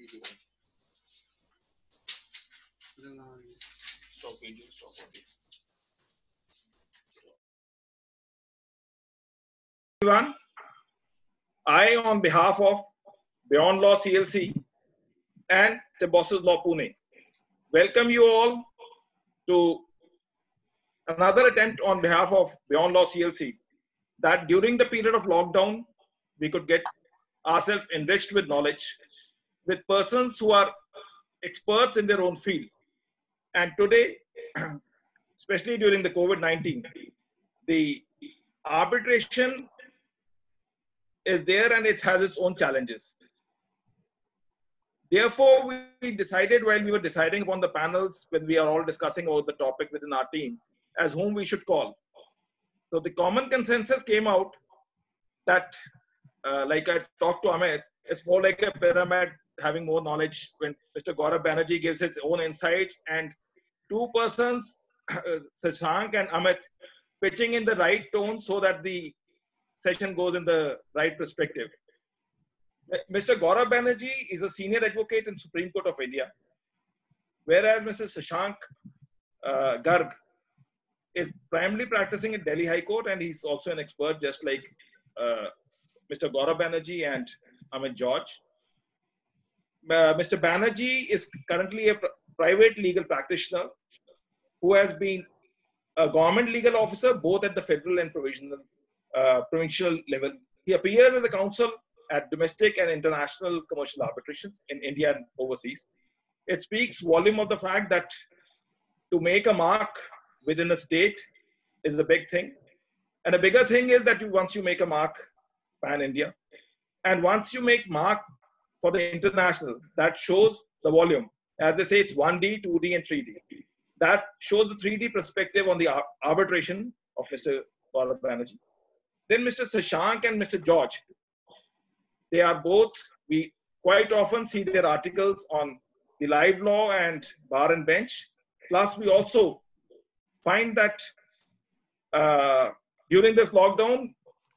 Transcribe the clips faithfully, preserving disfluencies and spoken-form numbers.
Stop video, stop audio. Everyone, I, on behalf of Beyond Law C L C and Symbiosis Law Pune, welcome you all to another attempt on behalf of Beyond Law C L C that during the period of lockdown, we could get ourselves enriched with knowledge with persons who are experts in their own field. And today, especially during the COVID nineteen, the arbitration is there and it has its own challenges. Therefore, we decided while we were deciding upon the panels, when we are all discussing about the topic within our team, as whom we should call. So the common consensus came out that, uh, like I talked to Amit, it's more like a pyramid having more knowledge when Mister Gaurav Banerjee gives his own insights and two persons, Shashank and Amit, pitching in the right tone so that the session goes in the right perspective. Mister Gaurav Banerjee is a senior advocate in Supreme Court of India, whereas Mister Shashank uh, Garg is primarily practicing in Delhi High Court, and he's also an expert just like uh, Mister Gaurav Banerjee and Amit George. Uh, Mister Banerjee is currently a pr private legal practitioner who has been a government legal officer both at the federal and provisional, uh, provincial level. He appears as a counsel at domestic and international commercial arbitrations in India and overseas. It speaks volume of the fact that to make a mark within a state is a big thing. And a bigger thing is that you, once you make a mark pan-India, and once you make mark for the international, that shows the volume. As they say, it's one D, two D, and three D. That shows the three D perspective on the arbitration of Mister Gaurav Banerjee. Then Mister Shashank and Mister George, they are both, we quite often see their articles on the live law and bar and bench. Plus, we also find that uh, during this lockdown,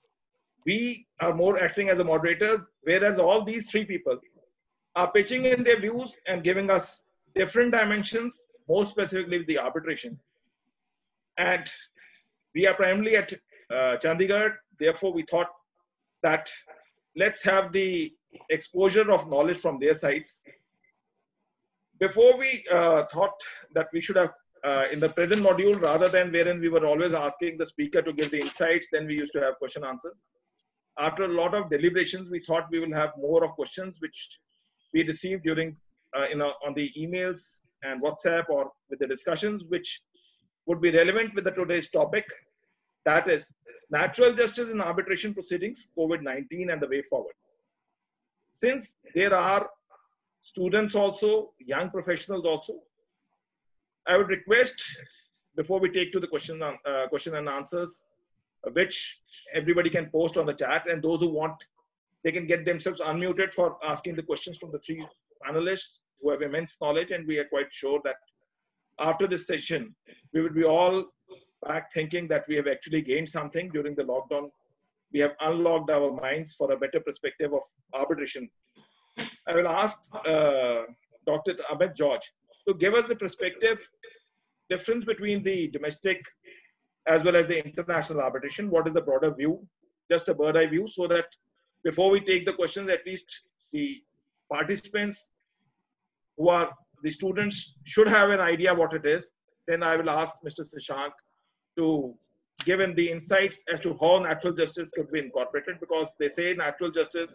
we are more acting as a moderator, whereas all these three people are pitching in their views and giving us different dimensions, more specifically with the arbitration. And we are primarily at uh, Chandigarh, therefore we thought that let's have the exposure of knowledge from their sides. Before we uh, thought that we should have, uh, in the present module, rather than wherein we were always asking the speaker to give the insights, then we used to have question answers. After a lot of deliberations, we thought we will have more of questions which we received during, uh, you know, on the emails and WhatsApp or with the discussions, which would be relevant with the today's topic. That is natural justice in arbitration proceedings, COVID nineteen and the way forward. Since there are students also, young professionals also, I would request, before we take to the question, uh, question and answers, uh, which everybody can post on the chat, and those who want, they can get themselves unmuted for asking the questions from the three panelists who have immense knowledge, and we are quite sure that after this session, we will be all back thinking that we have actually gained something during the lockdown. We have unlocked our minds for a better perspective of arbitration. I will ask uh, Doctor Amit George to give us the perspective, difference between the domestic as well as the international arbitration. What is the broader view? Just a bird eye view, so that before we take the questions, at least the participants who are the students should have an idea what it is. Then I will ask Mister Shashank to give in the insights as to how natural justice could be incorporated, because they say natural justice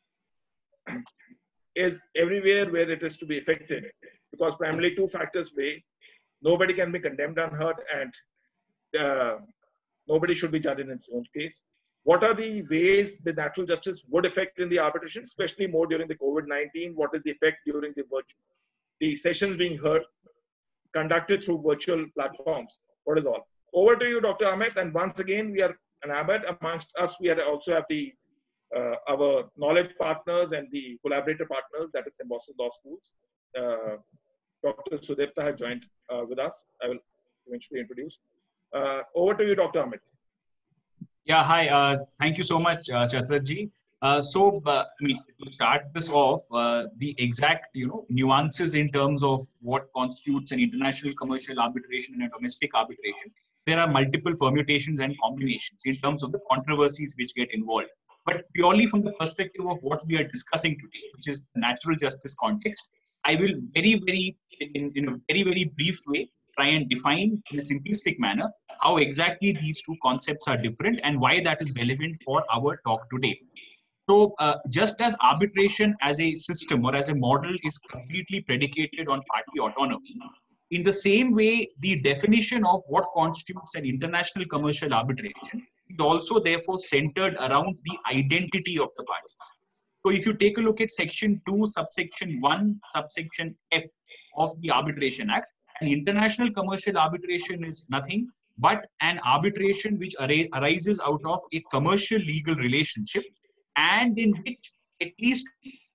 is everywhere where it is to be effective, because primarily two factors weigh. Nobody can be condemned unheard, and uh, nobody should be judged in its own case. What are the ways the natural justice would affect in the arbitration, especially more during the COVID nineteen? What is the effect during the virtual, the sessions being heard, conducted through virtual platforms? What is all? Over to you, Doctor Amit. And once again, we are enamored. Amongst us, we are also have the uh, our knowledge partners and the collaborator partners, that is Symbiosis Law Schools. Uh, Doctor Sudipta has joined uh, with us. I will eventually introduce. Uh, over to you, Doctor Amit. Yeah, hi. Uh, thank you so much, uh, Chatratji. Uh, so, uh, I mean, to start this off, uh, the exact, you know, nuances in terms of what constitutes an international commercial arbitration and a domestic arbitration, there are multiple permutations and combinations in terms of the controversies which get involved. But purely from the perspective of what we are discussing today, which is the natural justice context, I will very, very, in, in a very, very brief way, try and define in a simplistic manner how exactly these two concepts are different and why that is relevant for our talk today. So uh, just as arbitration as a system or as a model is completely predicated on party autonomy, in the same way, the definition of what constitutes an international commercial arbitration is also therefore centered around the identity of the parties. So if you take a look at section two, subsection one, subsection F of the Arbitration Act, an international commercial arbitration is nothing but an arbitration which arises out of a commercial legal relationship and in which at least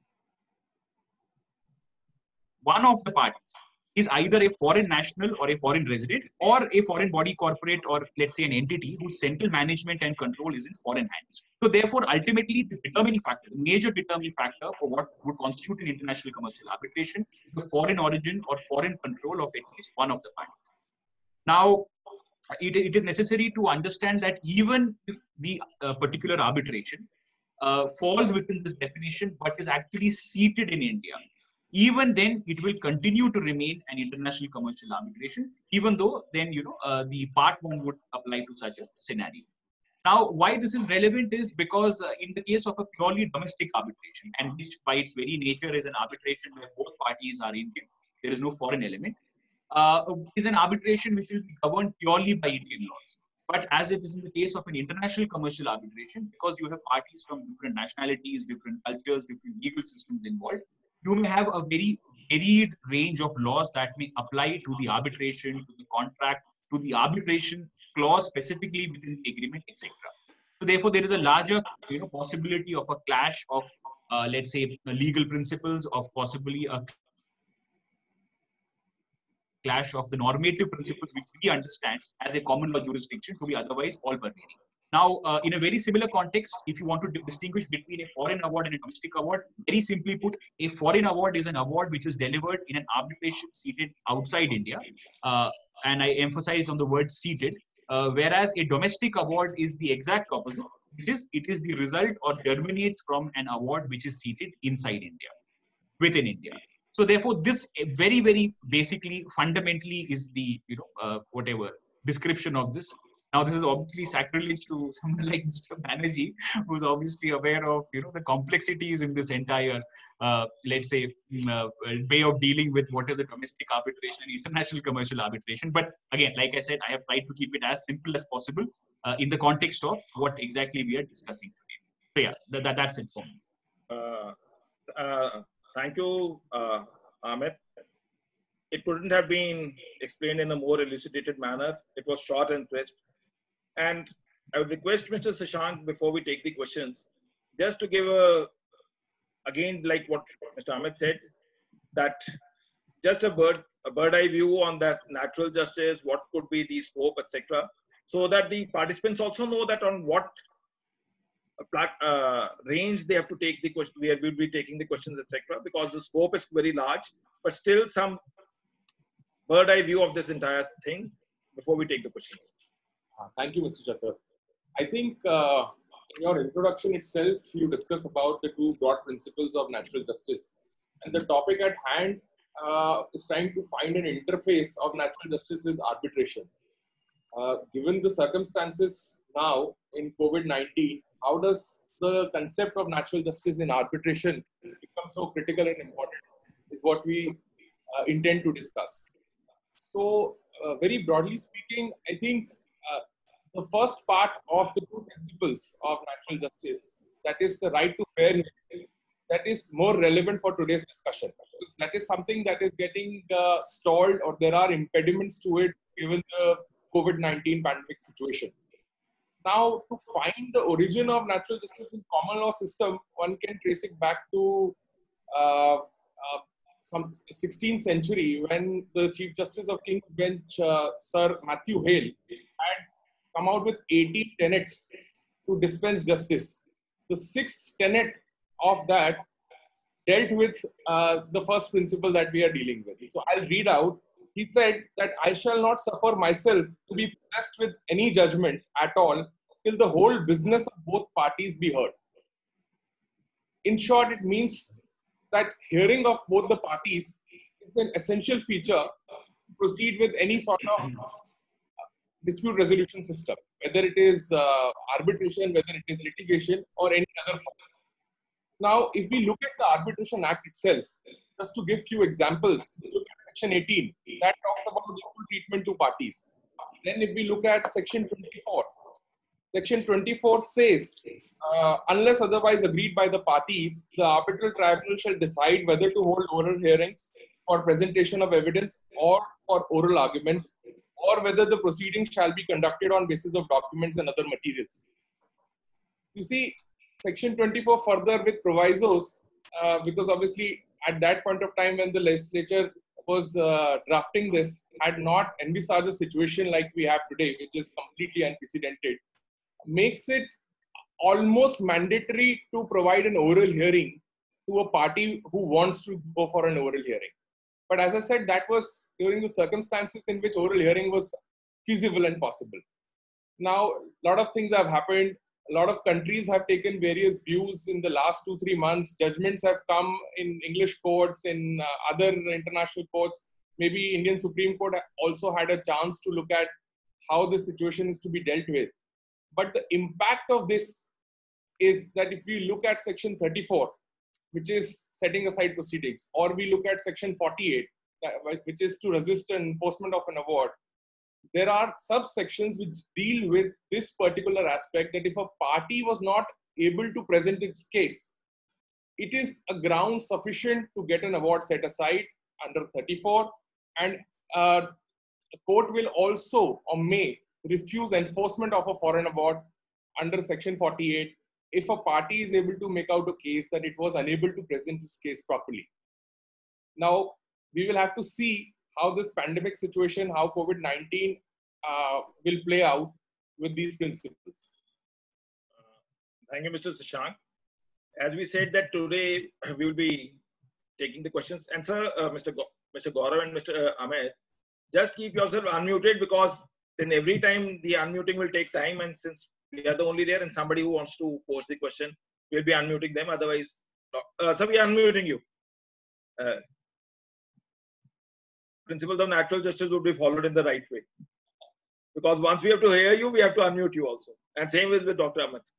one of the parties is either a foreign national or a foreign resident or a foreign body corporate or let's say an entity whose central management and control is in foreign hands. So therefore, ultimately the determining factor, the major determining factor for what would constitute an international commercial arbitration is the foreign origin or foreign control of at least one of the parties. Now, it, it is necessary to understand that even if the uh, particular arbitration Uh, falls within this definition, but is actually seated in India, even then it will continue to remain an international commercial arbitration, even though then, you know, uh, the part one would apply to such a scenario. Now, why this is relevant is because uh, in the case of a purely domestic arbitration, and which by its very nature is an arbitration where both parties are Indian, there is no foreign element, uh, is an arbitration which will be governed purely by Indian laws. But as it is in the case of an international commercial arbitration, because you have parties from different nationalities, different cultures, different legal systems involved, you may have a very varied range of laws that may apply to the arbitration, to the contract, to the arbitration clause specifically within the agreement, et cetera. So therefore, there is a larger, you know, possibility of a clash of, uh, let's say, legal principles, of possibly a clash of the normative principles which we understand as a common law jurisdiction to be otherwise all pervading. Now, uh, in a very similar context, if you want to distinguish between a foreign award and a domestic award, very simply put, a foreign award is an award which is delivered in an arbitration seated outside India. Uh, and I emphasize on the word seated, uh, whereas a domestic award is the exact opposite. It is, it is the result or germinates from an award which is seated inside India, within India. So therefore, this very, very basically, fundamentally is the, you know, uh, whatever description of this. Now, this is obviously sacrilege to someone like Mister Banerjee, who is obviously aware of, you know, the complexities in this entire, uh, let's say, uh, way of dealing with what is a domestic arbitration and international commercial arbitration. But again, like I said, I have tried to keep it as simple as possible uh, in the context of what exactly we are discussing today. So yeah, that, that, that's it for me. Uh, uh, Thank you, uh, Amit. It couldn't have been explained in a more elucidated manner. It was short and crisp. And I would request Mister Shashank, before we take the questions, just to give a, again, like what Mister Amit said, that just a bird, a bird eye view on that natural justice, what could be the scope, et cetera, so that the participants also know that on what Uh, range they have to take the question, we will be taking the questions, et cetera, because the scope is very large, but still some bird eye view of this entire thing before we take the questions. Uh, thank you, Mister Chatur. I think uh, in your introduction itself, you discuss about the two broad principles of natural justice, and the topic at hand uh, is trying to find an interface of natural justice with arbitration. Uh, given the circumstances now in COVID nineteen, how does the concept of natural justice in arbitration become so critical and important is what we uh, intend to discuss. So uh, very broadly speaking, I think uh, the first part of the two principles of natural justice, that is the right to fair hearing, that is more relevant for today's discussion. That is something that is getting uh, stalled, or there are impediments to it given the COVID nineteen pandemic situation. Now, to find the origin of natural justice in common law system, one can trace it back to uh, uh, some sixteenth century, when the Chief Justice of King's Bench, uh, Sir Matthew Hale, had come out with eighty tenets to dispense justice. the sixth tenet of that dealt with uh, the first principle that we are dealing with. So I'll read out. He said that I shall not suffer myself to be possessed with any judgment at all till the whole business of both parties be heard. In short, it means that hearing of both the parties is an essential feature to proceed with any sort of dispute resolution system, whether it is uh, arbitration, whether it is litigation, or any other form. Now, if we look at the Arbitration Act itself, just to give few examples, look at Section eighteen, that talks about equal treatment to parties. Then if we look at Section twenty-four, Section twenty-four says, uh, unless otherwise agreed by the parties, the arbitral tribunal shall decide whether to hold oral hearings for presentation of evidence or for oral arguments, or whether the proceedings shall be conducted on basis of documents and other materials. You see, Section twenty-four further with provisos, uh, because obviously at that point of time when the legislature was uh, drafting this, had not envisaged a situation like we have today, which is completely unprecedented, makes it almost mandatory to provide an oral hearing to a party who wants to go for an oral hearing. But as I said, that was during the circumstances in which oral hearing was feasible and possible. Now, a lot of things have happened. A lot of countries have taken various views in the last two, three months. Judgments have come in English courts, in uh, other international courts. Maybe Indian Supreme Court also had a chance to look at how the situation is to be dealt with. But the impact of this is that if we look at Section thirty-four, which is setting aside proceedings, or we look at Section forty-eight, which is to resist an enforcement of an award, there are subsections which deal with this particular aspect, that if a party was not able to present its case, it is a ground sufficient to get an award set aside under thirty-four, and uh, the court will also or may refuse enforcement of a foreign award under Section forty-eight if a party is able to make out a case that it was unable to present its case properly. Now, we will have to see how this pandemic situation, how COVID nineteen uh, will play out with these principles. Uh, thank you, Mister Shashank. As we said that today we will be taking the questions. And sir, uh, Mister Go Mister Gaurav and Mister Uh, Ahmed, just keep yourself unmuted, because then every time the unmuting will take time, and since we are the only there and somebody who wants to pose the question, we'll be unmuting them. Otherwise, uh, so we are unmuting you. Uh, principles of natural justice would be followed in the right way. Because once we have to hear you, we have to unmute you also. And same is with Doctor Ahmed.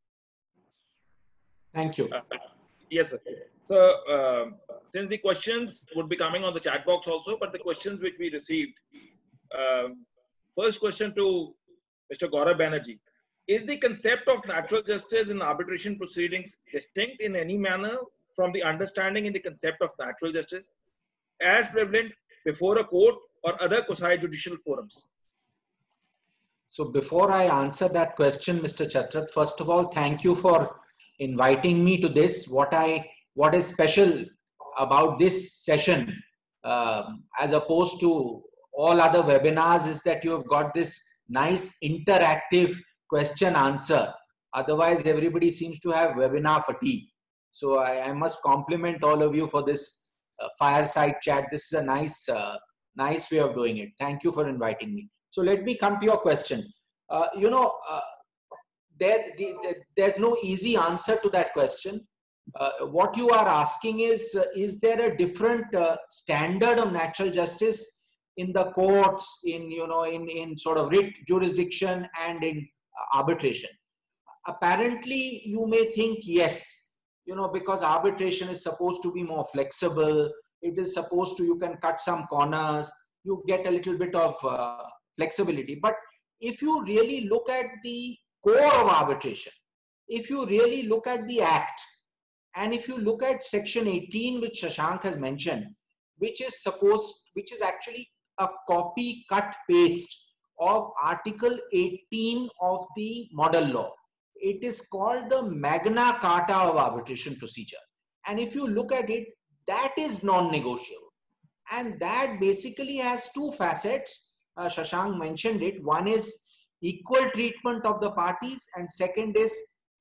Thank you. Uh, yes, sir. So, uh, since the questions would be coming on the chat box also, but the questions which we received, uh, first question to Mister Gaurav Banerjee. Is the concept of natural justice in arbitration proceedings distinct in any manner from the understanding in the concept of natural justice as prevalent before a court or other quasi-judicial forums? So before I answer that question, Mister Chatrat, first of all, thank you for inviting me to this. What I what is special about this session, um, as opposed to all other webinars, is that you have got this nice interactive question answer. Otherwise, everybody seems to have webinar fatigue. So I, I must compliment all of you for this uh, fireside chat. This is a nice, uh, nice way of doing it. Thank you for inviting me. So let me come to your question. Uh, you know, uh, there, the, the, there's no easy answer to that question. Uh, what you are asking is, uh, is there a different uh, standard of natural justice in the courts, in, you know, in, in sort of writ jurisdiction and in uh, arbitration? Apparently, you may think yes, you know, because arbitration is supposed to be more flexible. It is supposed to, you can cut some corners, you get a little bit of uh, flexibility. But if you really look at the core of arbitration, if you really look at the act, and if you look at Section eighteen, which Shashank has mentioned, which is supposed, which is actually a copy, cut, paste of Article eighteen of the model law. It is called the Magna Carta of arbitration procedure. And if you look at it, that is non-negotiable. And that basically has two facets. Uh, Shashank mentioned it. One is equal treatment of the parties, and second is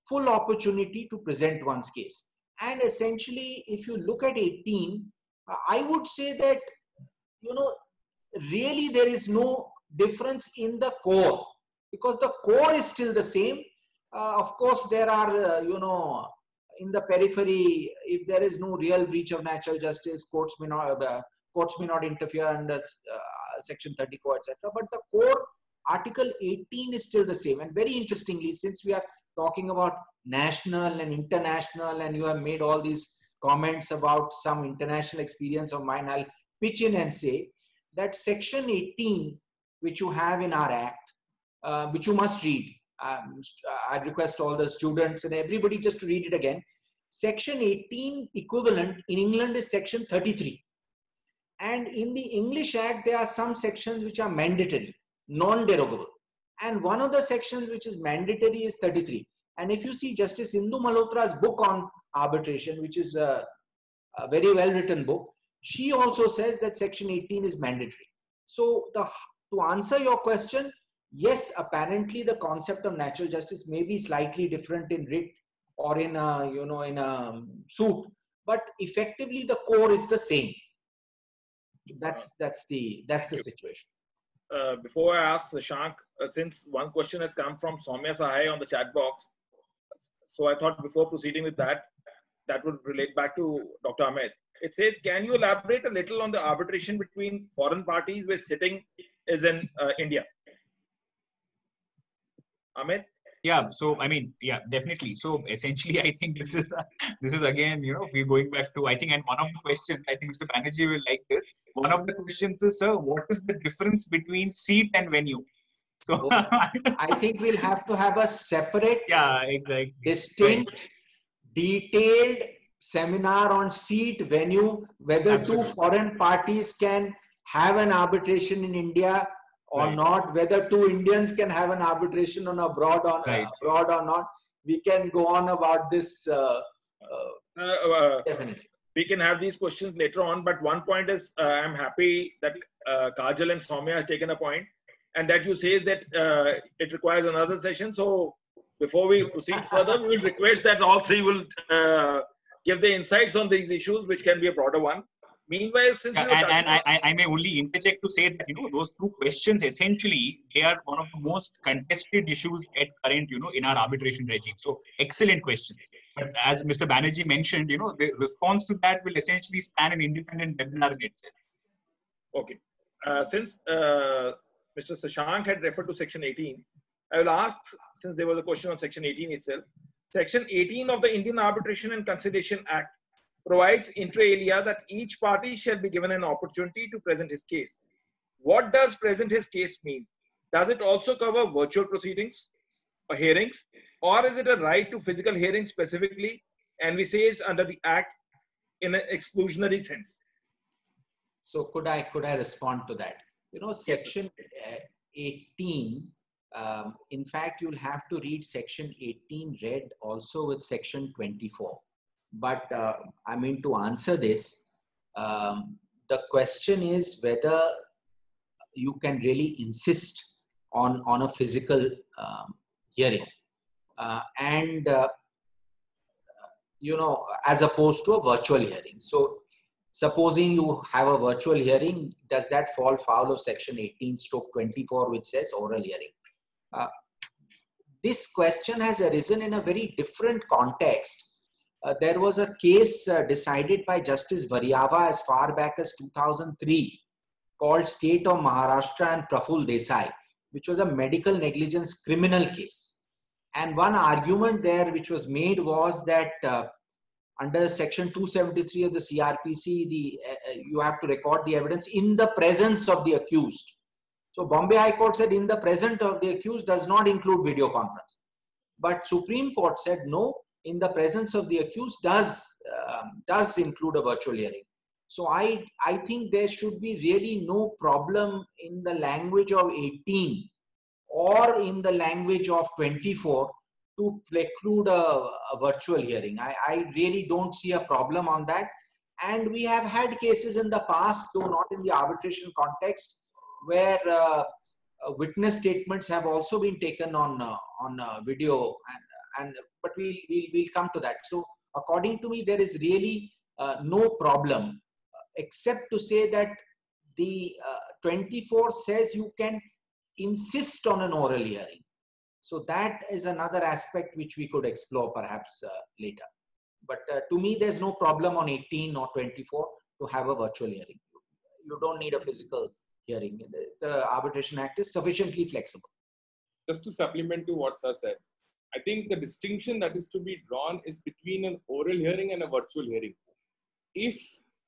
full opportunity to present one's case. And essentially, if you look at eighteen, uh, I would say that, you know, really there is no difference in the core, because the core is still the same. Uh, of course, there are, uh, you know, in the periphery, if there is no real breach of natural justice, courts may not, uh, courts may not interfere under uh, section thirty-four, et cetera. But the core article eighteen is still the same. And very interestingly, since we are talking about national and international, and you have made all these comments about some international experience of mine, I'll pitch in and say that section eighteen, which you have in our act, uh, which you must read. Um, I request all the students and everybody just to read it again. Section eighteen equivalent in England is section thirty-three. And in the English Act, there are some sections which are mandatory, non-derogable. And one of the sections which is mandatory is thirty-three. And if you see Justice Indu Malhotra's book on arbitration, which is a, a very well-written book, she also says that section eighteen is mandatory. So the, to answer your question, yes, apparently the concept of natural justice may be slightly different in writ or in a, you know, in a suit, but effectively the core is the same. That's that's the that's the situation. Uh, before I ask Shashank, uh, since one question has come from Soumya Sahai on the chat box, so I thought before proceeding with that, that would relate back to Doctor Ahmed. It says, can you elaborate a little on the arbitration between foreign parties where sitting is in uh, India? Ahmed? Yeah, so I mean, yeah, definitely. So essentially, I think this is uh, this is again, you know, we're going back to, I think, and one of the questions, I think Mister Banerjee will like this. One of the questions is, sir, what is the difference between seat and venue? So Okay. I think we'll have to have a separate, yeah, exactly, distinct, right, detailed seminar on seat, venue, whether Absolutely. two foreign parties can have an arbitration in India or Right. not, whether two Indians can have an arbitration on abroad or Right. uh, abroad or not. We can go on about this. Uh, uh, Uh, uh, definitely. We can have these questions later on, but one point is, uh, I'm happy that uh, Kajal and Soumya has taken a point, and that you say that uh, it requires another session. So before we proceed further, we will request that all three will uh, give the insights on these issues, which can be a broader one. Meanwhile, since Yeah, you and, and I, I may only interject to say that, you know, those two questions, essentially, they are one of the most contested issues at current, you know, in our arbitration regime. So excellent questions. But as Mister Banerjee mentioned, you know, the response to that will essentially span an independent webinar in itself. Okay. Uh, since uh, Mister Shashank had referred to section eighteen, I will ask, since there was a question on section eighteen itself, section eighteen of the Indian Arbitration and Conciliation Act provides inter alia that each party shall be given an opportunity to present his case. What does present his case mean? Does it also cover virtual proceedings or hearings, or is it a right to physical hearing specifically, and we say it's under the Act in an exclusionary sense? So could I could I respond to that? You know, section eighteen. Um, in fact, you'll have to read section eighteen read also with section twenty-four. But uh, I mean, to answer this, um, the question is whether you can really insist on, on a physical um, hearing. Uh, and, uh, you know, as opposed to a virtual hearing. So supposing you have a virtual hearing, does that fall foul of section eighteen stroke twenty-four, which says oral hearing? Uh, this question has arisen in a very different context. Uh, there was a case uh, decided by Justice Varyava as far back as two thousand three called State of Maharashtra and Praful Desai, which was a medical negligence criminal case. And one argument there which was made was that uh, under section two seventy-three of the C R P C, the, uh, you have to record the evidence in the presence of the accused. So Bombay High Court said in the presence of the accused does not include video conference. But Supreme Court said no, in the presence of the accused does, um, does include a virtual hearing. So I, I think there should be really no problem in the language of eighteen or in the language of twenty-four to preclude a, a virtual hearing. I, I really don't see a problem on that. And we have had cases in the past, though not in the arbitration context, where uh, uh, witness statements have also been taken on, uh, on uh, video and and but we'll, we'll, we'll come to that. So according to me, there is really uh, no problem, except to say that the uh, twenty-four says you can insist on an oral hearing. So that is another aspect which we could explore perhaps uh, later. But uh, to me, there's no problem on eighteen or twenty-four to have a virtual hearing. You don't need a physical hearing. The, the Arbitration Act is sufficiently flexible. Just to supplement to what Sir said, I think the distinction that is to be drawn is between an oral hearing and a virtual hearing. If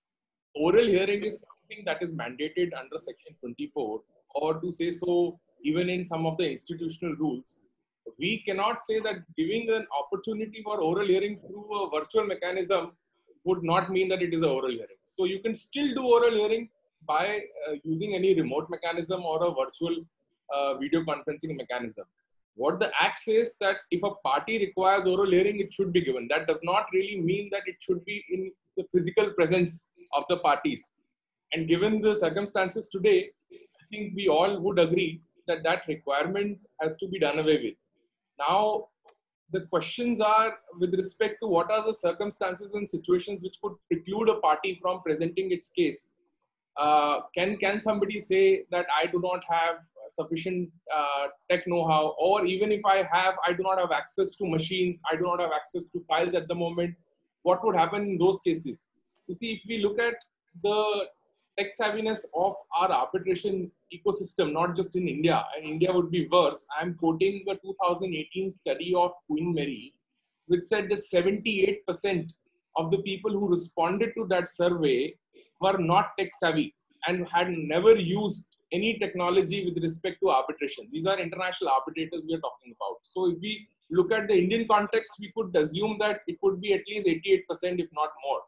oral hearing is something that is mandated under Section twenty-four, or to say so even in some of the institutional rules, we cannot say that giving an opportunity for oral hearing through a virtual mechanism would not mean that it is an oral hearing. So you can still do oral hearing by uh, using any remote mechanism or a virtual uh, video conferencing mechanism. What the Act says that if a party requires oral hearing, it should be given. That does not really mean that it should be in the physical presence of the parties. And given the circumstances today, I think we all would agree that that requirement has to be done away with. Now, the questions are with respect to what are the circumstances and situations which could preclude a party from presenting its case. Uh, can, can somebody say that I do not have sufficient uh, tech know-how, or even if I have, I do not have access to machines, I do not have access to files at the moment? What would happen in those cases? You see, if we look at the tech savviness of our arbitration ecosystem, not just in India, and India would be worse. I'm quoting the two thousand eighteen study of Queen Mary, which said that seventy-eight percent of the people who responded to that survey were not tech savvy and had never used any technology with respect to arbitration. These are international arbitrators we are talking about. So if we look at the Indian context, we could assume that it could be at least eighty-eight percent, if not more.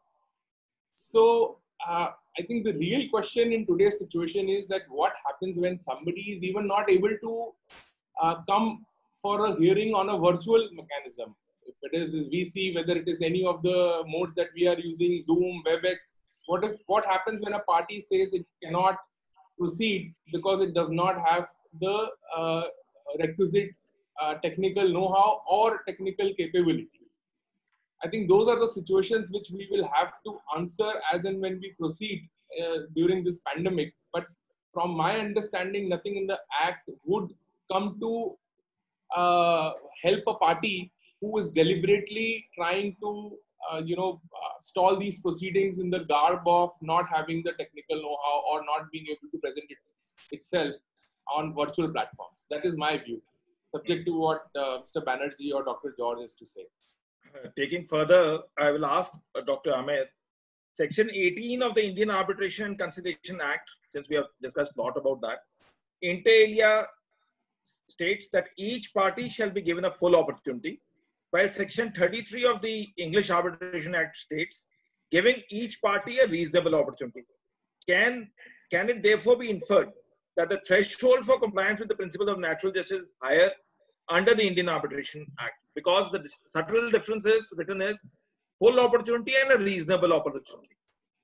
So uh, I think the real question in today's situation is that what happens when somebody is even not able to uh, come for a hearing on a virtual mechanism. If it is V C, whether it is any of the modes that we are using, Zoom, WebEx, what if what happens when a party says it cannot proceed because it does not have the uh, requisite uh, technical know-how or technical capability? I think those are the situations which we will have to answer as and when we proceed uh, during this pandemic. But from my understanding, nothing in the Act would come to uh, help a party who is deliberately trying to, uh, you know, uh, stall these proceedings in the garb of not having the technical know-how or not being able to present it itself on virtual platforms. That is my view, subject to what uh, Mister Banerjee or Doctor George has to say. Taking further, I will ask uh, Doctor Ahmed, Section eighteen of the Indian Arbitration and Conciliation Act, since we have discussed a lot about that, inter alia states that each party shall be given a full opportunity, while Section thirty-three of the English Arbitration Act states giving each party a reasonable opportunity. Can, can it therefore be inferred that the threshold for compliance with the principle of natural justice is higher under the Indian Arbitration Act? Because the subtle difference is written as full opportunity and a reasonable opportunity.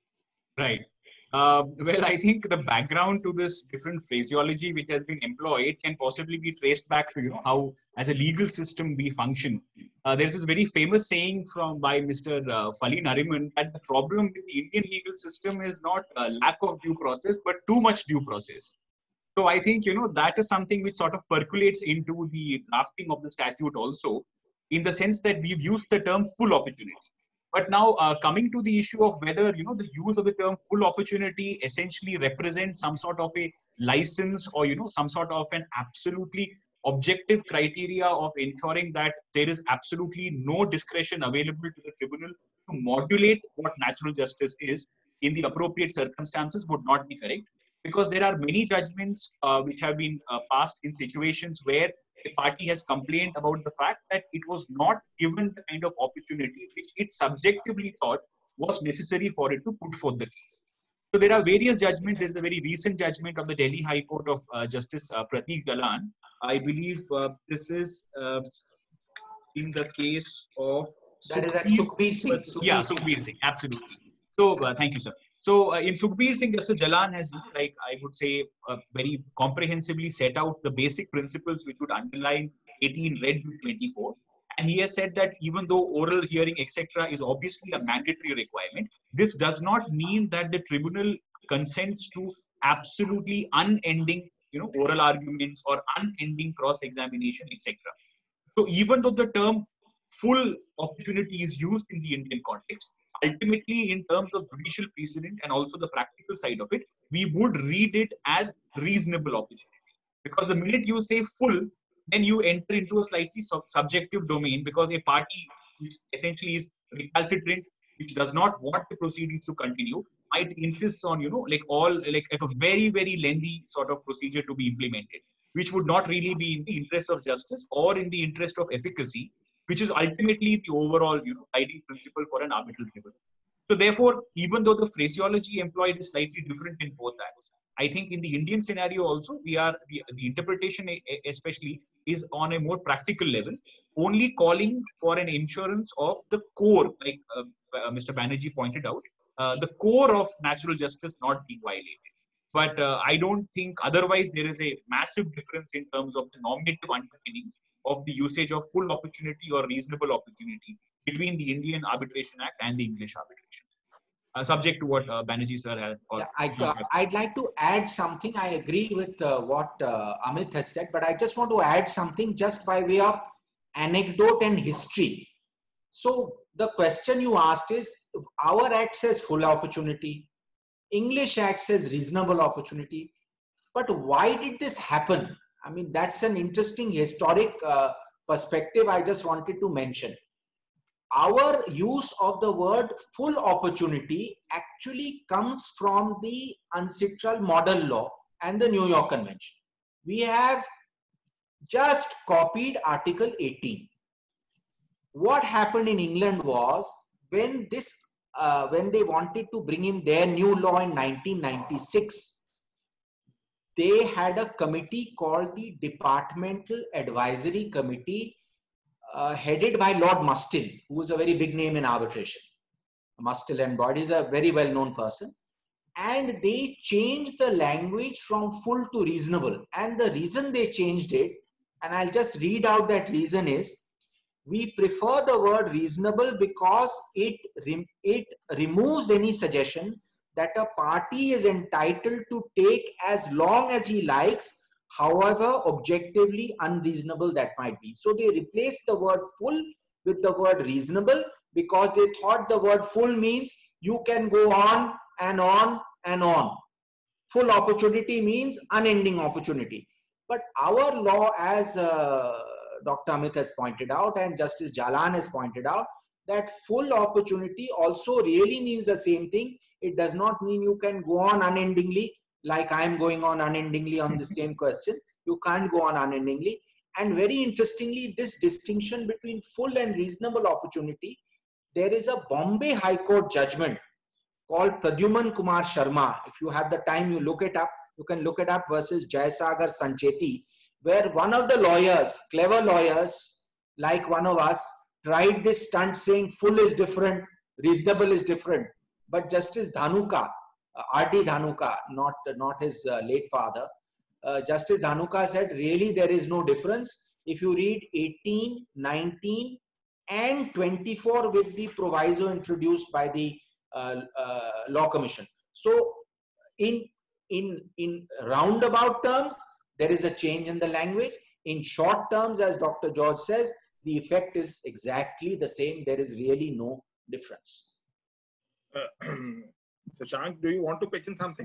Right. Uh, well, I think the background to this different phraseology which has been employed can possibly be traced back to, you know, how as a legal system we function. Uh, there's this very famous saying from by Mister Uh, Fali Nariman that the problem with the Indian legal system is not a lack of due process, but too much due process. So I think, you know, that is something which sort of percolates into the drafting of the statute also, in the sense that we've used the term full opportunity. But now uh, coming to the issue of whether, you know, the use of the term full opportunity essentially represents some sort of a license or, you know, some sort of an absolutely objective criteria of ensuring that there is absolutely no discretion available to the tribunal to modulate what natural justice is in the appropriate circumstances would not be correct. Because there are many judgments uh, which have been uh, passed in situations where the party has complained about the fact that it was not given the kind of opportunity which it subjectively thought was necessary for it to put forth the case. So there are various judgments. There is a very recent judgment of the Delhi High Court of uh, Justice uh, Pratik Galan. I believe uh, this is uh, in the case of That is at Sukhbir Singh. Sukhbir yeah, Singh. Sukhbir Singh, absolutely. So uh, thank you, sir. So uh, in Sukhbir Singh, Justice Jalan has, like I would say, uh, very comprehensively set out the basic principles which would underline eighteen Red Bill twenty-four. And he has said that even though oral hearing, et cetera, is obviously a mandatory requirement, this does not mean that the tribunal consents to absolutely unending, you know, oral arguments or unending cross-examination, et cetera. So even though the term full opportunity is used in the Indian context, ultimately in terms of judicial precedent and also the practical side of it, we would read it as reasonable opportunity. Because the minute you say full, then you enter into a slightly sub subjective domain, because a party which essentially is recalcitrant, which does not want the proceedings to continue, might insist on, you know, like all, like, like a very, very lengthy sort of procedure to be implemented, which would not really be in the interest of justice or in the interest of efficacy, which is ultimately the overall, you know, guiding principle for an arbitral tribunal. So therefore, even though the phraseology employed is slightly different in both acts, I think in the Indian scenario also, we are, the, the interpretation especially is on a more practical level, only calling for an insurance of the core, like uh, uh, Mister Banerjee pointed out, uh, the core of natural justice not being violated. But uh, I don't think otherwise there is a massive difference in terms of the normative underpinnings of the usage of full opportunity or reasonable opportunity between the Indian Arbitration Act and the English arbitration. Uh, subject to what uh, Banerjee sir had. Yeah, I, uh, I'd like to add something. I agree with uh, what uh, Amit has said, but I just want to add something just by way of anecdote and history. So the question you asked is, our act says full opportunity, English act says reasonable opportunity, but why did this happen? I mean, that's an interesting historic uh, perspective I just wanted to mention. Our use of the word full opportunity actually comes from the Ancestral Model Law and the New York Convention. We have just copied Article eighteen. What happened in England was, when this, uh, when they wanted to bring in their new law in nineteen ninety-six, they had a committee called the Departmental Advisory Committee, Uh, headed by Lord Mustill, who is a very big name in arbitration. Mustill and Boyd is a very well-known person. And they changed the language from full to reasonable. And the reason they changed it, and I'll just read out that reason, is, we prefer the word reasonable because it, it removes any suggestion that a party is entitled to take as long as he likes, however objectively unreasonable that might be. So they replaced the word full with the word reasonable, because they thought the word full means you can go on and on and on. Full opportunity means unending opportunity. But our law, as uh, Doctor Amit has pointed out and Justice Jalan has pointed out, that full opportunity also really means the same thing. It does not mean you can go on unendingly, like I'm going on unendingly on the same question. You can't go on unendingly. And very interestingly, this distinction between full and reasonable opportunity, there is a Bombay High Court judgment called Pradyuman Kumar Sharma. If you have the time, you look it up. You can look it up, versus Jayasagar Sancheti, where one of the lawyers, clever lawyers like one of us, tried this stunt saying full is different, reasonable is different. But Justice Dhanuka, Uh, R D Dhanuka, not, not his uh, late father, uh, Justice Dhanuka said, really there is no difference. If you read eighteen, nineteen and twenty-four with the proviso introduced by the uh, uh, Law Commission. So in, in, in roundabout terms, there is a change in the language. In short terms, as Doctor George says, the effect is exactly the same. There is really no difference. Uh, Shashank, do you want to pitch in something?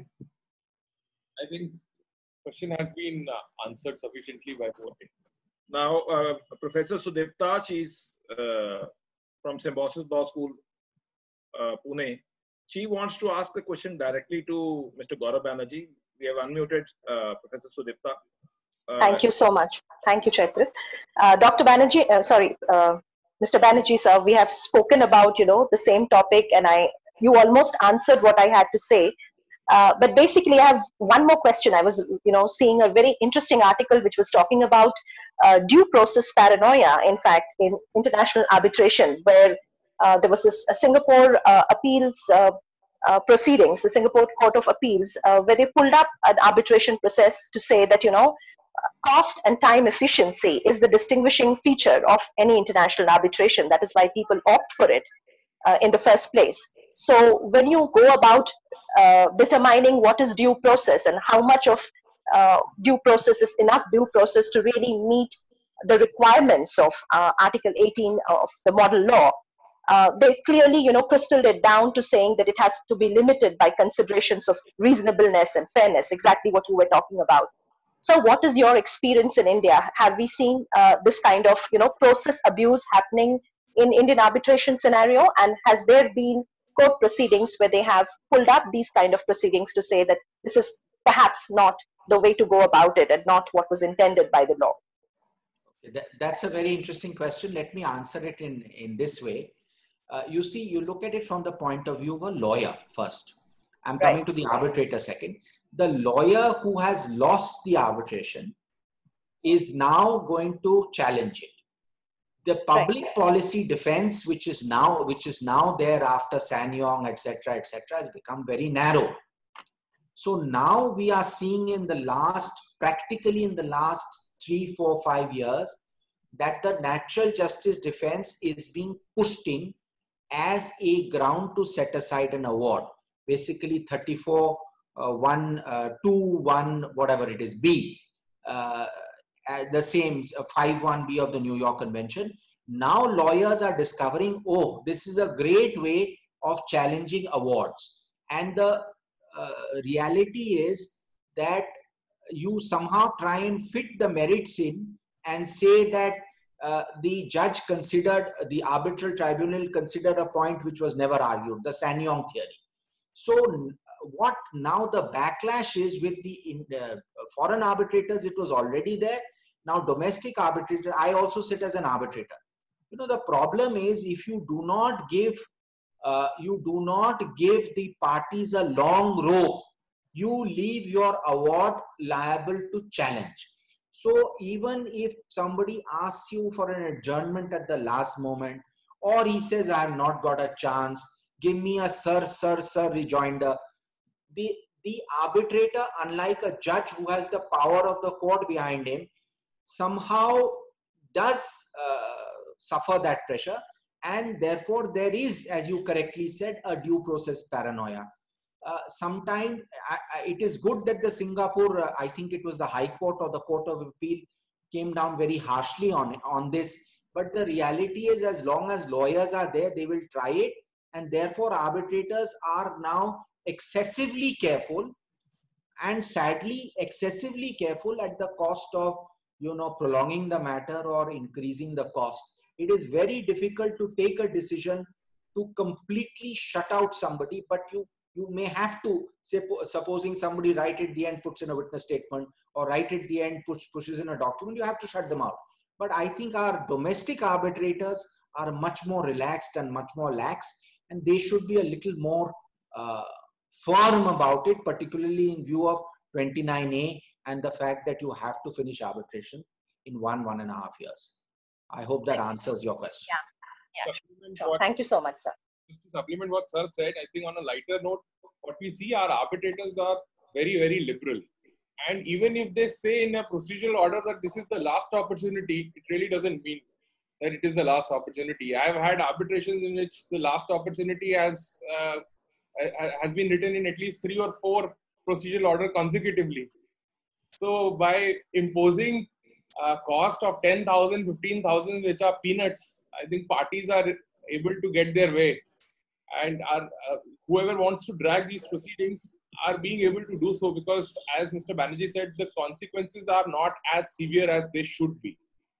I think the question has been uh, answered sufficiently by both. Now, uh, Professor Sudipta, she's uh, from Symbiosis Law School, uh, Pune. She wants to ask the question directly to Mister Gaurav Banerjee. We have unmuted uh, Professor Sudipta. Uh, Thank you so much. Thank you, Chaitrit. Uh, Doctor Banerjee, uh, sorry, uh, Mister Banerjee, sir, we have spoken about, you know, the same topic, and I, you almost answered what I had to say. Uh, but basically, I have one more question. I was, you know, seeing a very interesting article which was talking about uh, due process paranoia, in fact, in international arbitration, where uh, there was this uh, Singapore uh, appeals uh, uh, proceedings, the Singapore Court of Appeals, uh, where they pulled up an arbitration process to say that, you know, cost and time efficiency is the distinguishing feature of any international arbitration. That is why people opt for it uh, in the first place. So when you go about uh, determining what is due process and how much of uh, due process is enough due process to really meet the requirements of uh, Article eighteen of the model law, uh, they clearly, you know, crystalled it down to saying that it has to be limited by considerations of reasonableness and fairness, exactly what you were talking about. So what is your experience in India? Have we seen uh, this kind of, you know, process abuse happening in Indian arbitration scenario? And has there been court proceedings where they have pulled up these kind of proceedings to say that this is perhaps not the way to go about it and not what was intended by the law? That, that's a very interesting question. Let me answer it in, in this way. Uh, you see, you look at it from the point of view of a lawyer first. I'm coming right to the arbitrator second. The lawyer who has lost the arbitration is now going to challenge it. The public right policy defense, which is now, which is now there after SsangYong, et cetera, et cetera, has become very narrow. So now we are seeing in the last, practically in the last three, four, five years, that the natural justice defense is being pushed in as a ground to set aside an award. Basically thirty-four, uh, one, uh, two, one, whatever it is, B. Uh, the same five one B of the New York Convention. Now lawyers are discovering, oh, this is a great way of challenging awards. And the uh, reality is that you somehow try and fit the merits in and say that uh, the judge considered, the arbitral tribunal considered a point which was never argued, the SsangYong theory. So what now the backlash is with the in, uh, foreign arbitrators, it was already there. Now domestic arbitrators, I also sit as an arbitrator. You know, the problem is if you do not give, uh, you do not give the parties a long rope, you leave your award liable to challenge. So even if somebody asks you for an adjournment at the last moment, or he says, I have not got a chance, give me a sir, sir, sir rejoinder, the, the arbitrator, unlike a judge who has the power of the court behind him, somehow does uh, suffer that pressure. And therefore there is, as you correctly said, a due process paranoia. Uh, Sometimes it is good that the Singapore, uh, I think it was the High Court or the Court of Appeal, came down very harshly on, on this. But the reality is, as long as lawyers are there, they will try it. And therefore arbitrators are now excessively careful, and sadly excessively careful at the cost of, you know, prolonging the matter or increasing the cost. It is very difficult to take a decision to completely shut out somebody, but you you may have to, say, supposing somebody right at the end puts in a witness statement, or right at the end push, pushes in a document, you have to shut them out. But I think our domestic arbitrators are much more relaxed and much more lax, and they should be a little more uh, firm about it, particularly in view of twenty-nine A and the fact that you have to finish arbitration in one, one and a half years. I hope that answers your question. Yeah, yeah. Sure. Thank you so much, sir. Just to supplement what sir said, I think on a lighter note, what we see, our arbitrators are very, very liberal. And even if they say in a procedural order that this is the last opportunity, it really doesn't mean that it is the last opportunity. I've had arbitrations in which the last opportunity has, uh, has been written in at least three or four procedural order consecutively. So by imposing a cost of ten thousand, fifteen thousand, which are peanuts, I think parties are able to get their way. And are, uh, whoever wants to drag these proceedings are being able to do so, because as Mister Banerjee said, the consequences are not as severe as they should be.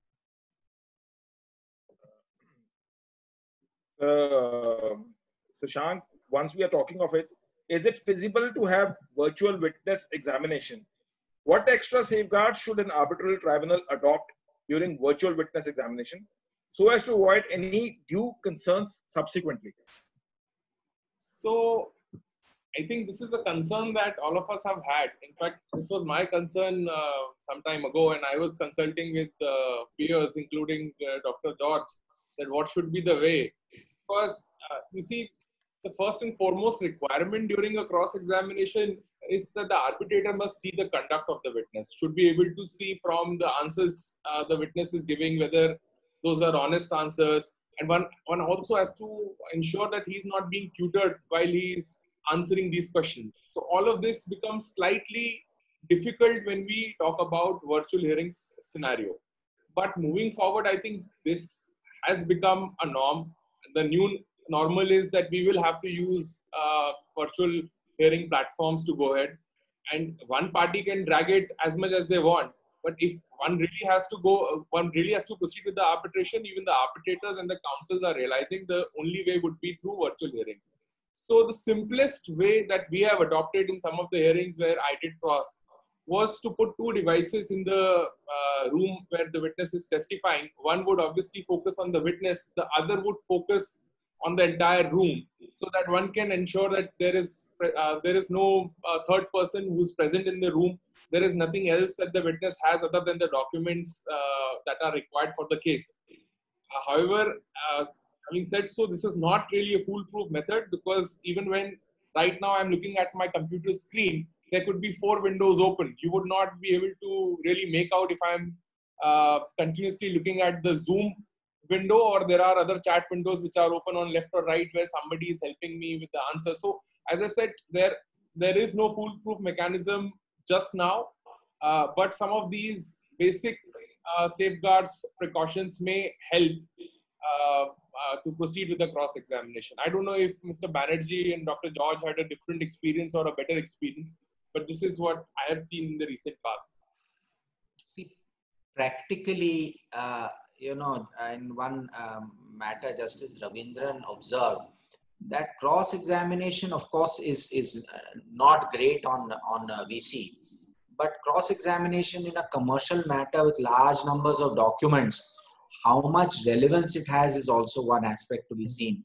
Uh, Shashank, once we are talking of it, is it feasible to have virtual witness examination? What extra safeguards should an arbitral tribunal adopt during virtual witness examination so as to avoid any due concerns subsequently? So I think this is a concern that all of us have had. In fact, this was my concern uh, some time ago, and I was consulting with uh, peers, including uh, Doctor George, that what should be the way. Because uh, you see, the first and foremost requirement during a cross-examination is that the arbitrator must see the conduct of the witness, should be able to see from the answers uh, the witness is giving whether those are honest answers. And one, one also has to ensure that he's not being tutored while he's answering these questions. So all of this becomes slightly difficult when we talk about virtual hearings scenario. But moving forward, I think this has become a norm. The new normal is that we will have to use uh, virtual hearing platforms to go ahead, and one party can drag it as much as they want. But if one really has to go, one really has to proceed with the arbitration, even the arbitrators and the councils are realizing the only way would be through virtual hearings. So the simplest way that we have adopted in some of the hearings where I did cross was to put two devices in the uh, room where the witness is testifying. One would obviously focus on the witness, the other would focus on the entire room, so that one can ensure that there is uh, there is no uh, third person who's present in the room. There is nothing else that the witness has other than the documents uh, that are required for the case. Uh, however, uh, having said so, this is not really a foolproof method, because even when right now I'm looking at my computer screen, there could be four windows open. You would not be able to really make out if I'm uh, continuously looking at the Zoom window, or there are other chat windows which are open on left or right where somebody is helping me with the answer. So as I said, there there is no foolproof mechanism just now, uh, but some of these basic uh, safeguards, precautions may help uh, uh, to proceed with the cross-examination. I don't know if Mister Banerjee and Doctor George had a different experience or a better experience, but this is what I have seen in the recent past. See, practically, uh, you know, in one um, matter, Justice Ravindran observed that cross-examination, of course, is is not great on on uh, V C, but cross-examination in a commercial matter with large numbers of documents, how much relevance it has is also one aspect to be seen.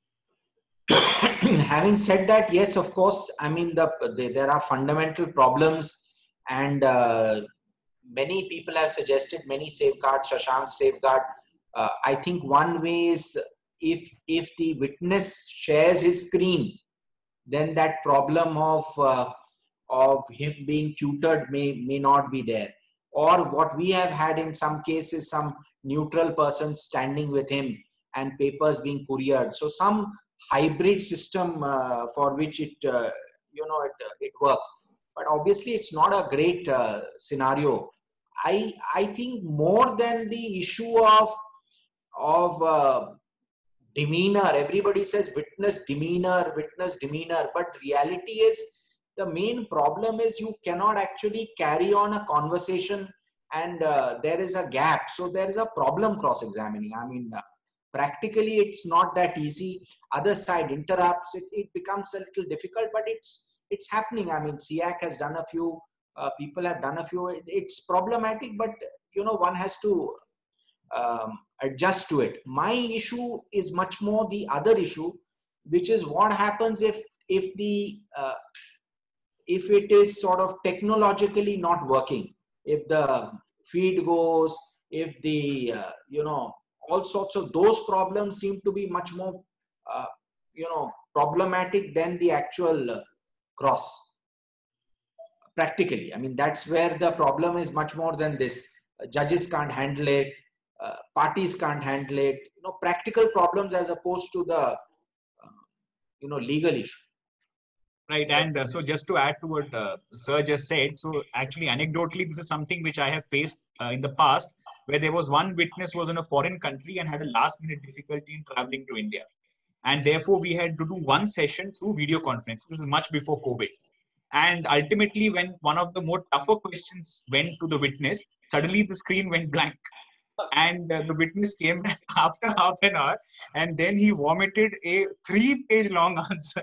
Having said that, yes, of course, I mean, the, the there are fundamental problems, and uh, many people have suggested many safeguards, Shashank safeguard. Uh, I think one way is if, if the witness shares his screen, then that problem of, uh, of him being tutored may, may not be there. Or what we have had in some cases, some neutral person standing with him and papers being couriered. So some hybrid system uh, for which it, uh, you know, it, it works. But obviously it's not a great uh, scenario. I, I think more than the issue of, of uh, demeanor, everybody says witness demeanor, witness demeanor, but reality is the main problem is you cannot actually carry on a conversation, and uh, there is a gap. So there is a problem cross-examining. I mean, uh, practically it's not that easy. Other side interrupts, it, it becomes a little difficult, but it's, it's happening. I mean, C I A C has done a few, uh, people have done a few, it, it's problematic, but you know, one has to um, adjust to it. My issue is much more the other issue, which is what happens if, if the, uh, if it is sort of technologically not working, if the feed goes, if the, uh, you know, all sorts of those problems seem to be much more, uh, you know, problematic than the actual uh, cross. Practically, I mean, that's where the problem is much more than this. Uh, judges can't handle it, uh, parties can't handle it, you know, practical problems as opposed to the, uh, you know, legal issue. Right, and uh, so just to add to what uh, Sir just said, so actually anecdotally, this is something which I have faced uh, in the past, where there was one witness who was in a foreign country and had a last minute difficulty in traveling to India. And therefore, we had to do one session through video conference. This is much before COVID. And ultimately, when one of the more tougher questions went to the witness, suddenly the screen went blank. And uh, the witness came back after half an hour, and then he vomited a three-page long answer.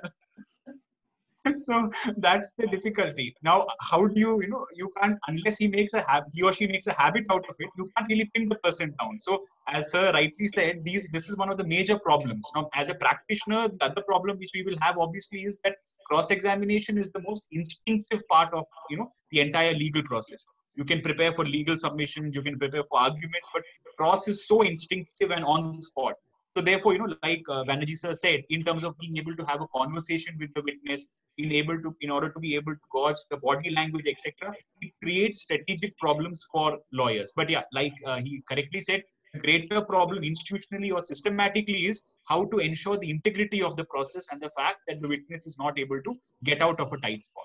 So that's the difficulty. Now, how do you, you know, you can't, unless he makes a habit, he or she makes a habit out of it, you can't really pin the person down. So as Sir rightly said, these, this is one of the major problems. Now, as a practitioner, the other problem which we will have obviously is that cross-examination is the most instinctive part of, you know, the entire legal process. You can prepare for legal submissions, you can prepare for arguments, but cross is so instinctive and on the spot. So therefore, you know, like uh, Banerjee sir said, in terms of being able to have a conversation with the witness, in able to, in order to be able to gauge the body language, et cetera, it creates strategic problems for lawyers. But yeah, like uh, he correctly said, the greater problem institutionally or systematically is how to ensure the integrity of the process and the fact that the witness is not able to get out of a tight spot.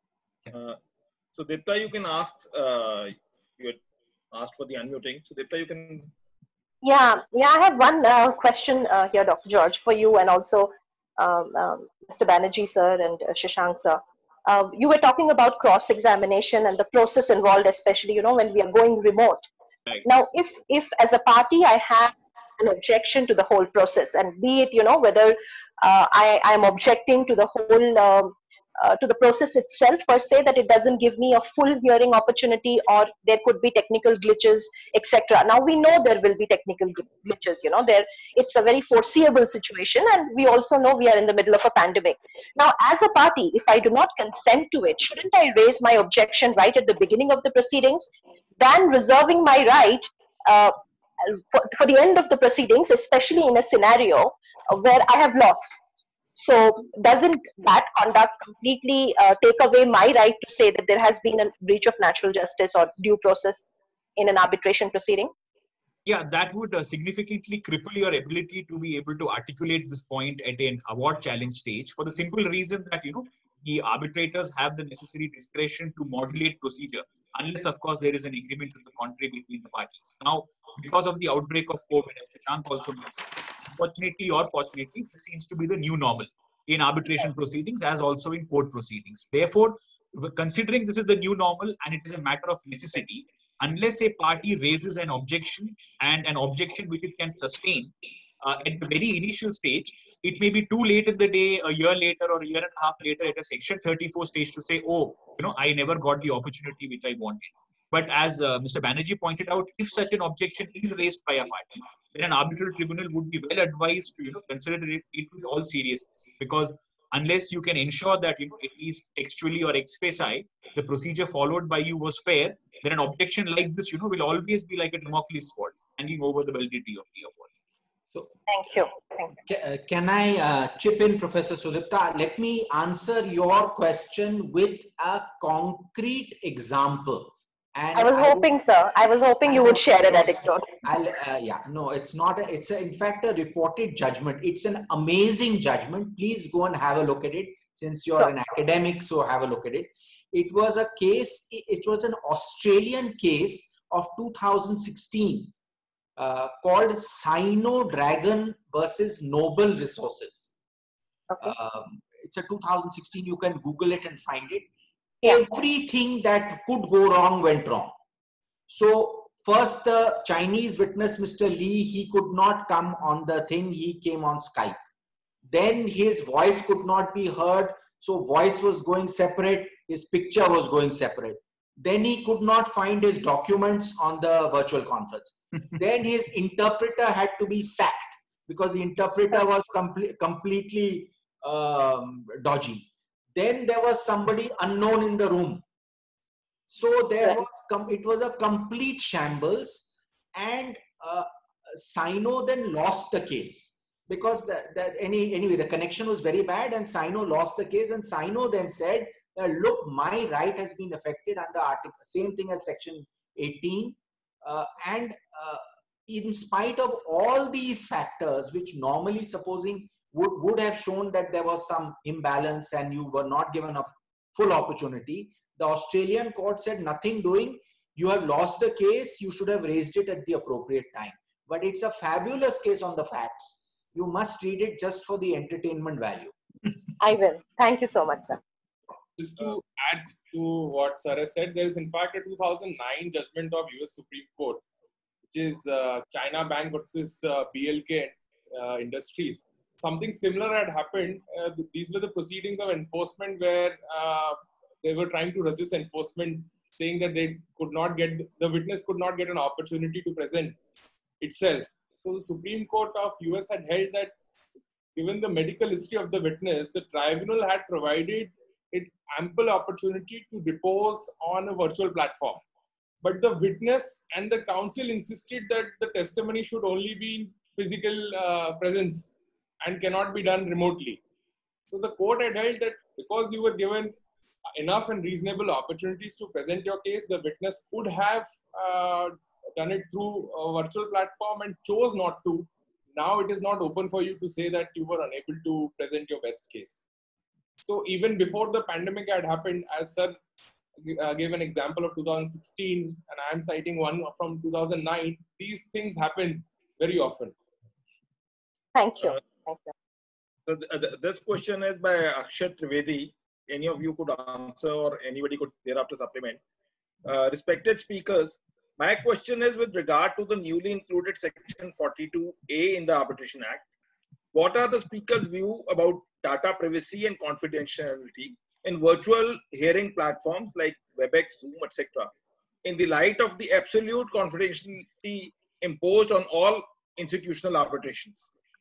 Uh, so Dipta, you can ask. Uh, you had asked for the unmuting. So Dipta, you can. Yeah, yeah. I have one uh, question uh, here, Doctor George, for you, and also um, um, Mister Banerjee sir and uh, Shashank sir. Uh, you were talking about cross-examination and the process involved, especially you know when we are going remote. Right. Now, if if as a party I have an objection to the whole process, and be it you know whether uh, I I am objecting to the whole um, uh, to the process itself per se, that it doesn't give me a full hearing opportunity, or there could be technical glitches, et cetera. Now we know there will be technical glitches. You know, there it's a very foreseeable situation, and we also know we are in the middle of a pandemic. Now, as a party, if I do not consent to it, shouldn't I raise my objection right at the beginning of the proceedings, than reserving my right uh, for, for the end of the proceedings, especially in a scenario where I have lost? So doesn't that conduct completely uh, take away my right to say that there has been a breach of natural justice or due process in an arbitration proceeding? Yeah, that would uh, significantly cripple your ability to be able to articulate this point at an award challenge stage, for the simple reason that, you know, the arbitrators have the necessary discretion to modulate procedure, unless, of course, there is an agreement to the contrary between the parties. Now, because of the outbreak of COVID, as Shashank also mentioned, unfortunately or fortunately, this seems to be the new normal in arbitration proceedings as also in court proceedings. Therefore, considering this is the new normal and it is a matter of necessity, unless a party raises an objection and an objection which it can sustain uh, at the very initial stage, it may be too late in the day, a year later or a year and a half later at a section thirty-four stage to say, oh, you know, I never got the opportunity which I wanted. But as uh, Mister Banerjee pointed out, if such an objection is raised by a party, then an arbitral tribunal would be well advised to, you know, consider it, it with all seriousness, because unless you can ensure that, you know, at least textually or ex facie, the procedure followed by you was fair, then an objection like this, you know, will always be like a Damocles sword hanging over the validity of the award. So, thank you. Thank you. Can I uh, chip in, Professor Sudipta? Let me answer your question with a concrete example. And I was I hoping, would, sir. I was hoping I you would share an anecdote. I'll, uh, yeah, no, it's not. A, it's a, in fact a reported judgment. It's an amazing judgment. Please go and have a look at it. Since you're sure. an academic, so have a look at it. It was a case. It was an Australian case of two thousand sixteen uh, called Sino Dragon versus Noble Resources. Okay. Um, it's a two thousand sixteen. You can Google it and find it. Yeah. Everything that could go wrong went wrong. So first, the Chinese witness, Mister Lee, he could not come on the thing. He came on Skype. Then his voice could not be heard. So voice was going separate. His picture was going separate. Then he could not find his documents on the virtual conference. Then his interpreter had to be sacked because the interpreter was com completely um, dodgy. Then there was somebody unknown in the room. So there was, it was a complete shambles, and uh, Sino then lost the case because the, the, any, anyway, the connection was very bad and Sino lost the case, and Sino then said, uh, look, my right has been affected under article, same thing as section eighteen. Uh, and uh, in spite of all these factors, which normally supposing would, would have shown that there was some imbalance and you were not given a full opportunity, the Australian court said nothing doing. You have lost the case. You should have raised it at the appropriate time. But it's a fabulous case on the facts. You must read it just for the entertainment value. I will. Thank you so much, sir. Just to add to what Sarah said, there is in fact a two thousand nine judgment of U S Supreme Court, which is uh, China Bank versus uh, B L K uh, Industries. Something similar had happened. Uh, these were the proceedings of enforcement where uh, they were trying to resist enforcement, saying that they could not get, the witness could not get an opportunity to present itself. So the Supreme Court of U S had held that given the medical history of the witness, the tribunal had provided it ample opportunity to depose on a virtual platform. But the witness and the counsel insisted that the testimony should only be physical uh, presence and cannot be done remotely. So the court had held that because you were given enough and reasonable opportunities to present your case, the witness could have uh, done it through a virtual platform and chose not to. Now it is not open for you to say that you were unable to present your best case. So even before the pandemic had happened, as Sir uh, gave an example of two thousand sixteen, and I am citing one from two thousand nine, these things happen very often. Thank you. Uh, Thank you. So th th this question is by Akshat Trivedi. Any of you could answer or anybody could thereafter supplement. Uh, respected speakers, my question is with regard to the newly included section forty-two A in the Arbitration Act. What are the speaker's view about data privacy and confidentiality in virtual hearing platforms like WebEx, Zoom, et cetera, in the light of the absolute confidentiality imposed on all institutional arbitrations?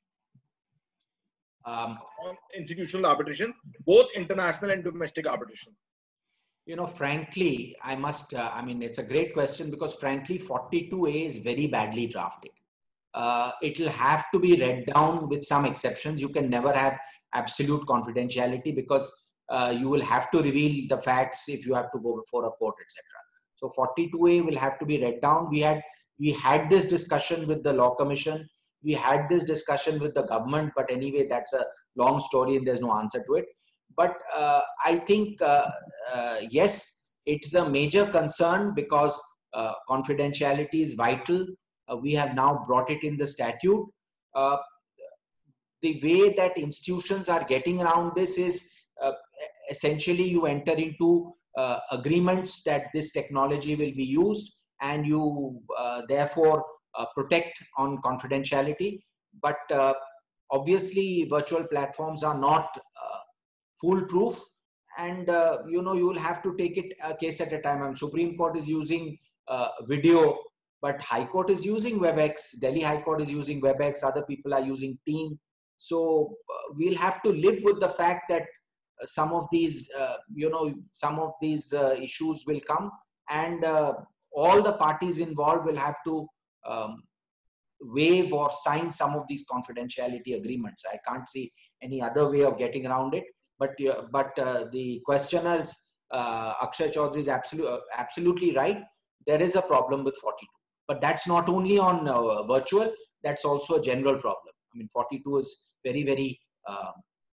Um, On institutional arbitration, both international and domestic arbitration. you know, frankly, I must, uh, I mean, it's a great question because frankly, forty-two A is very badly drafted. Uh, it'll have to be read down with some exceptions. You can never have absolute confidentiality because uh, you will have to reveal the facts if you have to go before a court, et cetera. So forty-two A will have to be read down. We had, we had this discussion with the Law Commission. We had this discussion with the government, but anyway, that's a long story and there's no answer to it. But uh, I think, uh, uh, yes, it's a major concern because uh, confidentiality is vital. Uh, we have now brought it in the statute. Uh, the way that institutions are getting around this is uh, essentially you enter into uh, agreements that this technology will be used and you uh, therefore uh, protect on confidentiality. But uh, obviously virtual platforms are not uh, foolproof, and uh, you know, you will have to take it a case at a time. And Supreme Court is using uh, video, but High Court is using WebEx, Delhi High Court is using WebEx, other people are using Team. So uh, we'll have to live with the fact that uh, some of these, uh, you know, some of these uh, issues will come, and uh, all the parties involved will have to um, waive or sign some of these confidentiality agreements. I can't see any other way of getting around it. But uh, but uh, the questioners, uh, Akshay Chaudhary is absolutely uh, absolutely right. There is a problem with forty-two, but that's not only on uh, virtual. That's also a general problem. I mean, forty-two is very very uh,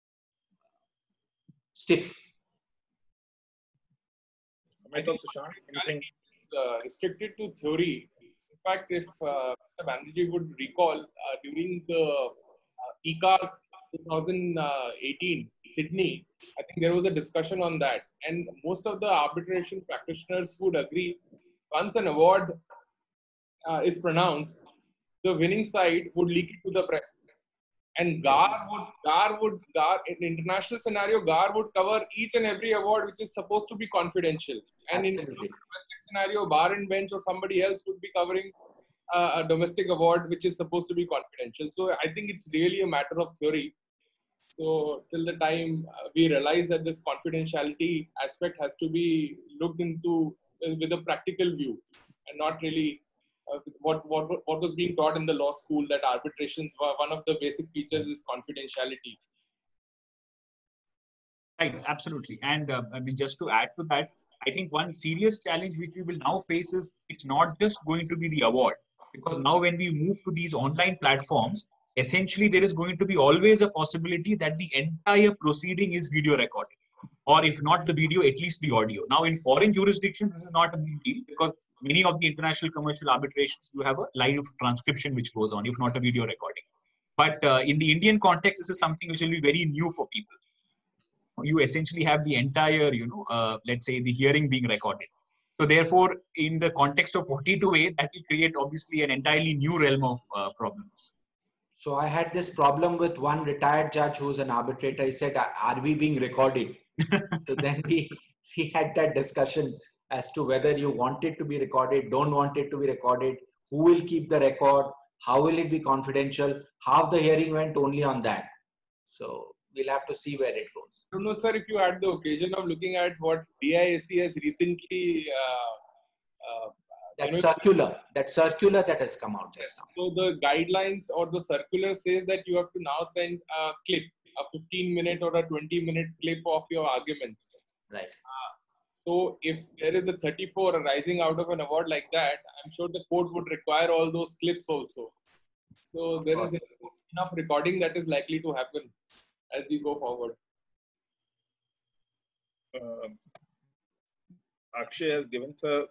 stiff. I think anything? Uh, restricted to theory. In fact, if uh, Mister Banerjee would recall, uh, during the uh, E C A R twenty eighteen Sydney, I think there was a discussion on that, and most of the arbitration practitioners would agree, once an award uh, is pronounced, the winning side would leak it to the press. And G A R would, G A R would, G A R, in international scenario, G A R would cover each and every award which is supposed to be confidential. And Absolutely. in a domestic scenario, bar and bench or somebody else would be covering uh, a domestic award which is supposed to be confidential. So I think it's really a matter of theory. So till the time uh, we realize that this confidentiality aspect has to be looked into uh, with a practical view and not really uh, what, what, what was being taught in the law school, that arbitrations were one of the basic features is confidentiality. Right, absolutely. And uh, I mean, just to add to that, I think one serious challenge which we will now face is it's not just going to be the award, because now when we move to these online platforms, essentially there is going to be always a possibility that the entire proceeding is video recorded, or if not the video, at least the audio. Now in foreign jurisdictions, this is not a big deal because many of the international commercial arbitrations, you have a live transcription which goes on, if not a video recording. But uh, in the Indian context, this is something which will be very new for people. You essentially have the entire, you know, uh, let's say the hearing being recorded. So therefore, in the context of forty-two A, that will create obviously an entirely new realm of uh, problems. So I had this problem with one retired judge who's an arbitrator. He said, are we being recorded? So then we, we had that discussion as to whether you want it to be recorded, don't want it to be recorded, who will keep the record, how will it be confidential, how the hearing went only on that. So we'll have to see where it goes. I don't know, sir, if you had the occasion of looking at what D I A C has recently uh, uh, that circular, that circular that has come out just now. So the guidelines or the circular says that you have to now send a clip, a fifteen minute or a twenty minute clip of your arguments. Right. Uh, so if there is a thirty-four arising out of an award like that, I'm sure the court would require all those clips also. So there is enough recording that is likely to happen as we go forward. Uh, Akshay has given the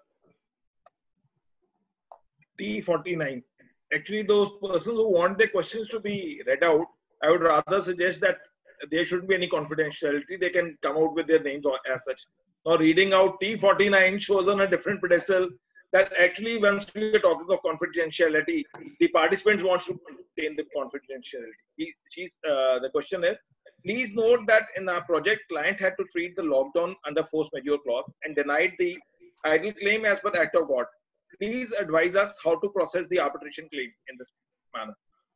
T forty-nine. Actually, those persons who want their questions to be read out, I would rather suggest that there shouldn't be any confidentiality. They can come out with their names as such. Or reading out T forty-nine shows on a different pedestal that actually once we are talking of confidentiality, the participants want to maintain the confidentiality. He, she's, uh, the question is, please note that in our project, client had to treat the lockdown under force majeure clause and denied the idle claim as per the act of God. Please advise us how to process the arbitration claim in this manner.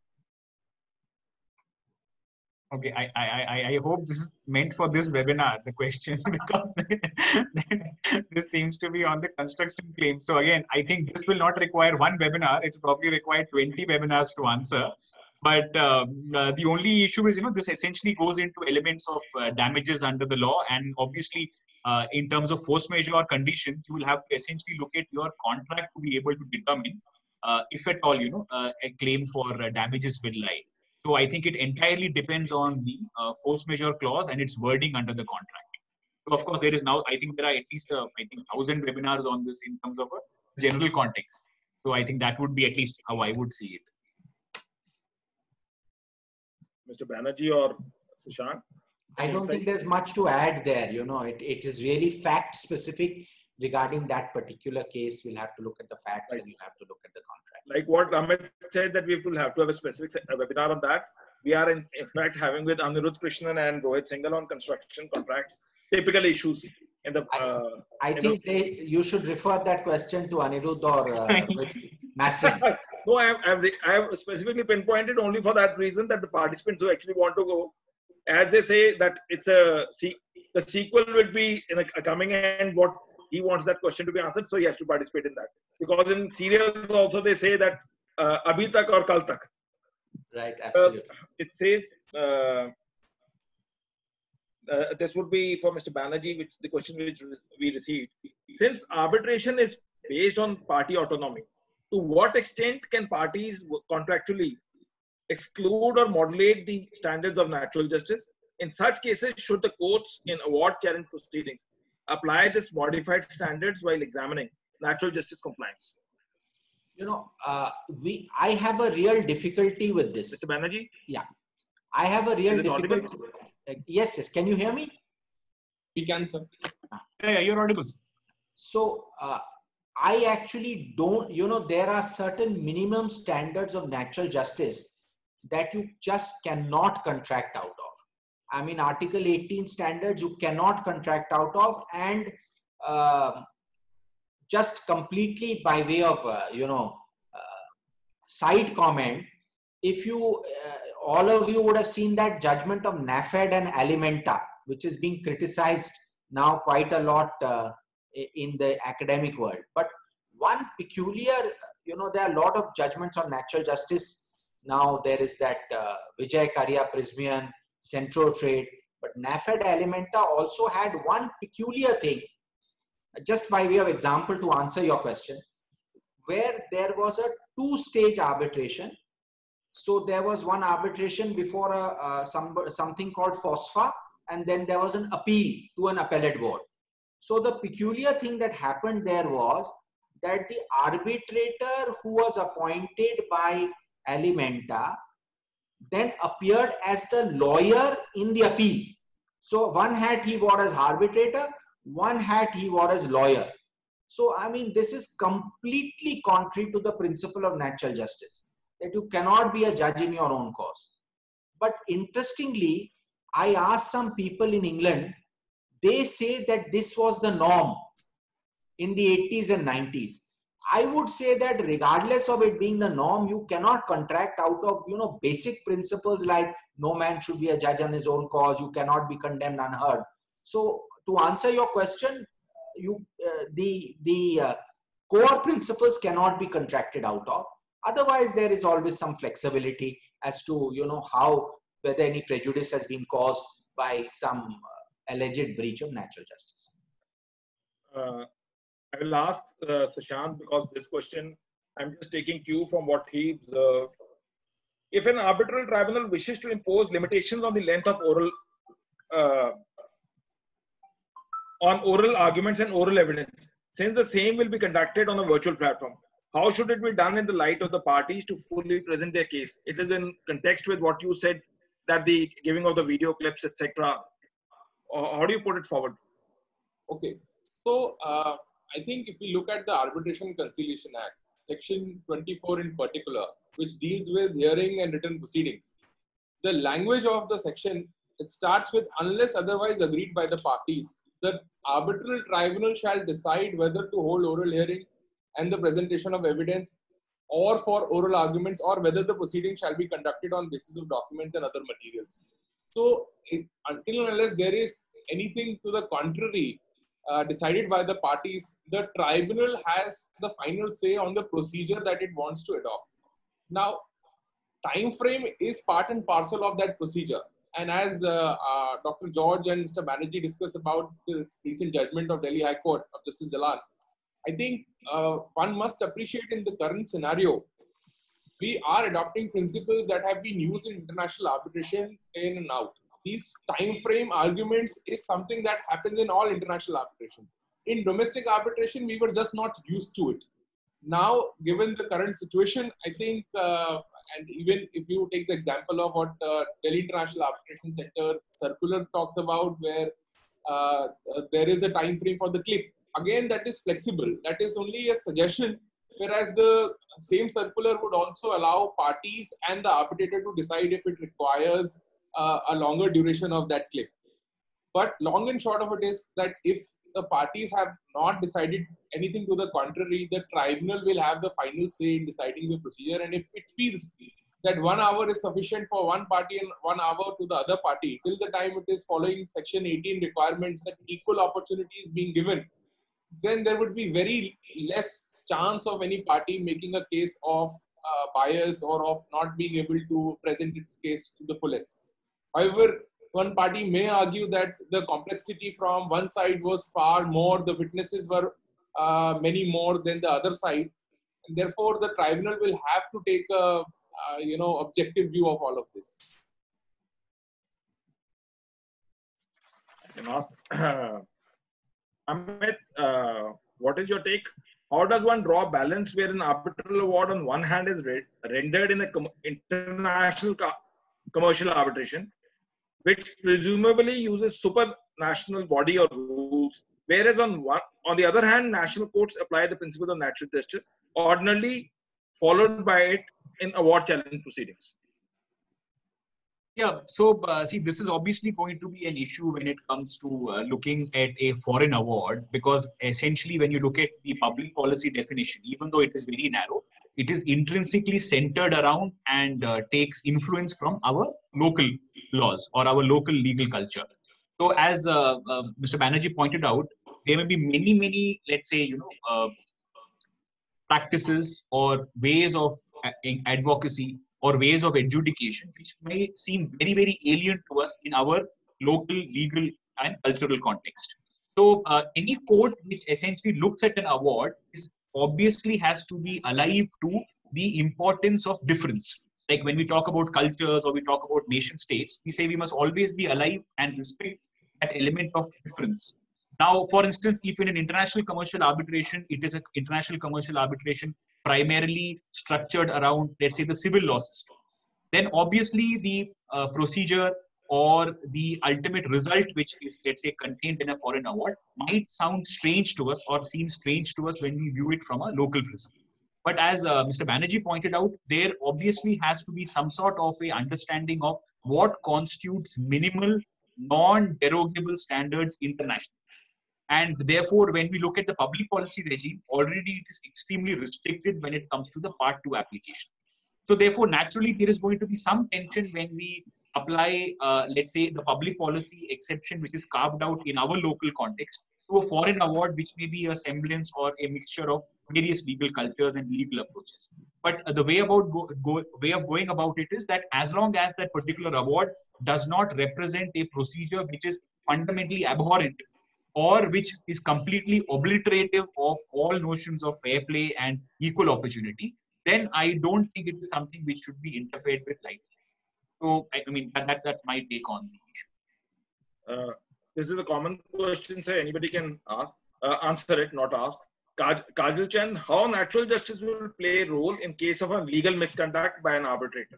Okay, I, I, I, I hope this is meant for this webinar, the question, because this seems to be on the construction claim. So again, I think this will not require one webinar. It will probably require twenty webinars to answer. But um, uh, the only issue is, you know, this essentially goes into elements of uh, damages under the law. And obviously, uh, in terms of force majeure conditions, you will have to essentially look at your contract to be able to determine uh, if at all, you know, uh, a claim for uh, damages will lie. So I think it entirely depends on the uh, force majeure clause and its wording under the contract. So of course, there is now, I think there are at least, uh, I think, thousand webinars on this in terms of a general context. So I think that would be at least how I would see it. Mister Banerjee or Shashank? I don't think there's much to add there. You know, it, it is really fact specific regarding that particular case. We'll have to look at the facts, right, and we'll have to look at the contract. Like what Amit said, that we will have to have a specific webinar on that. We are in, in fact having with Anirudh Krishnan and Rohit Singhal on construction contracts, typical issues in the. Uh, I, I in think the, they, you should refer that question to Anirudh or uh, Massin. No, I have, I, have, I have specifically pinpointed only for that reason that the participants who actually want to go, as they say that it's a, the sequel will be in a, a coming and what he wants that question to be answered, so he has to participate in that. Because in serials also they say that uh, abhi tak or kal tak. Right, absolutely. Uh, it says, uh, uh, this would be for Mister Banerjee, which the question which we received. Since arbitration is based on party autonomy, to what extent can parties contractually exclude or modulate the standards of natural justice? In such cases, should the courts in award challenge proceedings apply this modified standards while examining natural justice compliance? You know, uh, we I have a real difficulty with this. Mister Banerjee? Yeah, I have a real Is it difficulty. audible? Uh, yes, yes. Can you hear me? We can, sir. Yeah, yeah, you're audible. So, uh, I actually don't, you know, there are certain minimum standards of natural justice that you just cannot contract out of. I mean, Article eighteen standards you cannot contract out of, and uh, just completely by way of, uh, you know, uh, side comment, if you, uh, all of you would have seen that judgment of NAFED and Alimenta, which is being criticized now quite a lot uh, in the academic world. But one peculiar, you know, there are a lot of judgments on natural justice. Now there is that uh, Vijay Karya Prismian, Centro Trade, but NAFED Alimenta also had one peculiar thing, just by way of example to answer your question, where there was a two-stage arbitration. So there was one arbitration before a, uh, some, something called FOSFA, and then there was an appeal to an appellate board. So the peculiar thing that happened there was that the arbitrator who was appointed by Alimenta then appeared as the lawyer in the appeal. So one hat he wore as arbitrator, one hat he wore as lawyer. So I mean, this is completely contrary to the principle of natural justice, that you cannot be a judge in your own cause. But interestingly, I asked some people in England, they say that this was the norm in the eighties and nineties. I would say that regardless of it being the norm, you cannot contract out of, you know, basic principles like no man should be a judge on his own cause, you cannot be condemned unheard. So to answer your question, you uh, the the uh, core principles cannot be contracted out of. Otherwise, there is always some flexibility as to, you know, how, whether any prejudice has been caused by some uh, alleged breach of natural justice. Uh, I will ask uh, Sushant, because this question, I'm just taking cue from what he observed. If an arbitral tribunal wishes to impose limitations on the length of oral, uh, on oral arguments and oral evidence, since the same will be conducted on a virtual platform, how should it be done in the light of the parties to fully present their case? It is in context with what you said, that the giving of the video clips, et cetera. How do you put it forward? Okay, so uh, I think if we look at the Arbitration and Conciliation Act, Section twenty-four in particular, which deals with hearing and written proceedings, the language of the section, it starts with unless otherwise agreed by the parties, the arbitral tribunal shall decide whether to hold oral hearings and the presentation of evidence or for oral arguments, or whether the proceeding shall be conducted on basis of documents and other materials. So it, until and unless there is anything to the contrary uh, decided by the parties, the tribunal has the final say on the procedure that it wants to adopt. Now, time frame is part and parcel of that procedure. And as uh, uh, Doctor George and Mister Banerjee discussed about the recent judgment of Delhi High Court of Justice Jalan, I think uh, one must appreciate in the current scenario, we are adopting principles that have been used in international arbitration in and out. These time frame arguments is something that happens in all international arbitration. In domestic arbitration, we were just not used to it. Now, given the current situation, I think, uh, and even if you take the example of what uh, Delhi International Arbitration Center circular talks about, where uh, uh, there is a time frame for the clip. Again, that is flexible. That is only a suggestion, whereas the same circular would also allow parties and the arbitrator to decide if it requires uh, a longer duration of that clip. But long and short of it is that if the parties have not decided anything to the contrary, the tribunal will have the final say in deciding the procedure. And if it feels that one hour is sufficient for one party and one hour to the other party, till the time it is following Section eighteen requirements that equal opportunity is being given, then there would be very less chance of any party making a case of uh, bias or of not being able to present its case to the fullest. However, one party may argue that the complexity from one side was far more, the witnesses were uh, many more than the other side. And therefore, the tribunal will have to take a uh, you know, objective view of all of this. I can ask, uh, Amit, uh, what is your take? How does one draw balance where an arbitral award on one hand is re rendered in a com international co commercial arbitration, which presumably uses supranational body or rules, whereas on one, on the other hand, national courts apply the principle of natural justice, ordinarily followed by it in award challenge proceedings? Yeah, so uh, see, this is obviously going to be an issue when it comes to uh, looking at a foreign award, because essentially when you look at the public policy definition, even though it is very narrow, it is intrinsically centered around and uh, takes influence from our local laws or our local legal culture. So as uh, uh, Mister Banerjee pointed out, there may be many, many, let's say, you know, uh, practices or ways of advocacy or ways of adjudication, which may seem very, very alien to us in our local legal and cultural context. So uh, any court which essentially looks at an award is obviously has to be alive to the importance of difference. Like when we talk about cultures or we talk about nation states, we say we must always be alive and respect that element of difference. Now, for instance, if in an international commercial arbitration, it is an international commercial arbitration primarily structured around, let's say, the civil law system, then obviously the uh, procedure or the ultimate result, which is, let's say, contained in a foreign award, might sound strange to us or seem strange to us when we view it from a local prism. But as uh, Mister Banerjee pointed out, there obviously has to be some sort of a understanding of what constitutes minimal, non-derogable standards internationally. And therefore, when we look at the public policy regime, already it is extremely restricted when it comes to the part two application. So therefore, naturally, there is going to be some tension when we apply, uh, let's say, the public policy exception, which is carved out in our local context, to a foreign award, which may be a semblance or a mixture of various legal cultures and legal approaches. But uh, the way about go, go, way of going about it is that as long as that particular award does not represent a procedure which is fundamentally abhorrent or which is completely obliterative of all notions of fair play and equal opportunity, then I don't think it is something which should be interfered with lightly. So, I, I mean, that, that's, that's my take on the issue. Uh, this is a common question, so anybody can ask, uh, answer it, not ask. Kajal Chand, how natural justice will play a role in case of a legal misconduct by an arbitrator?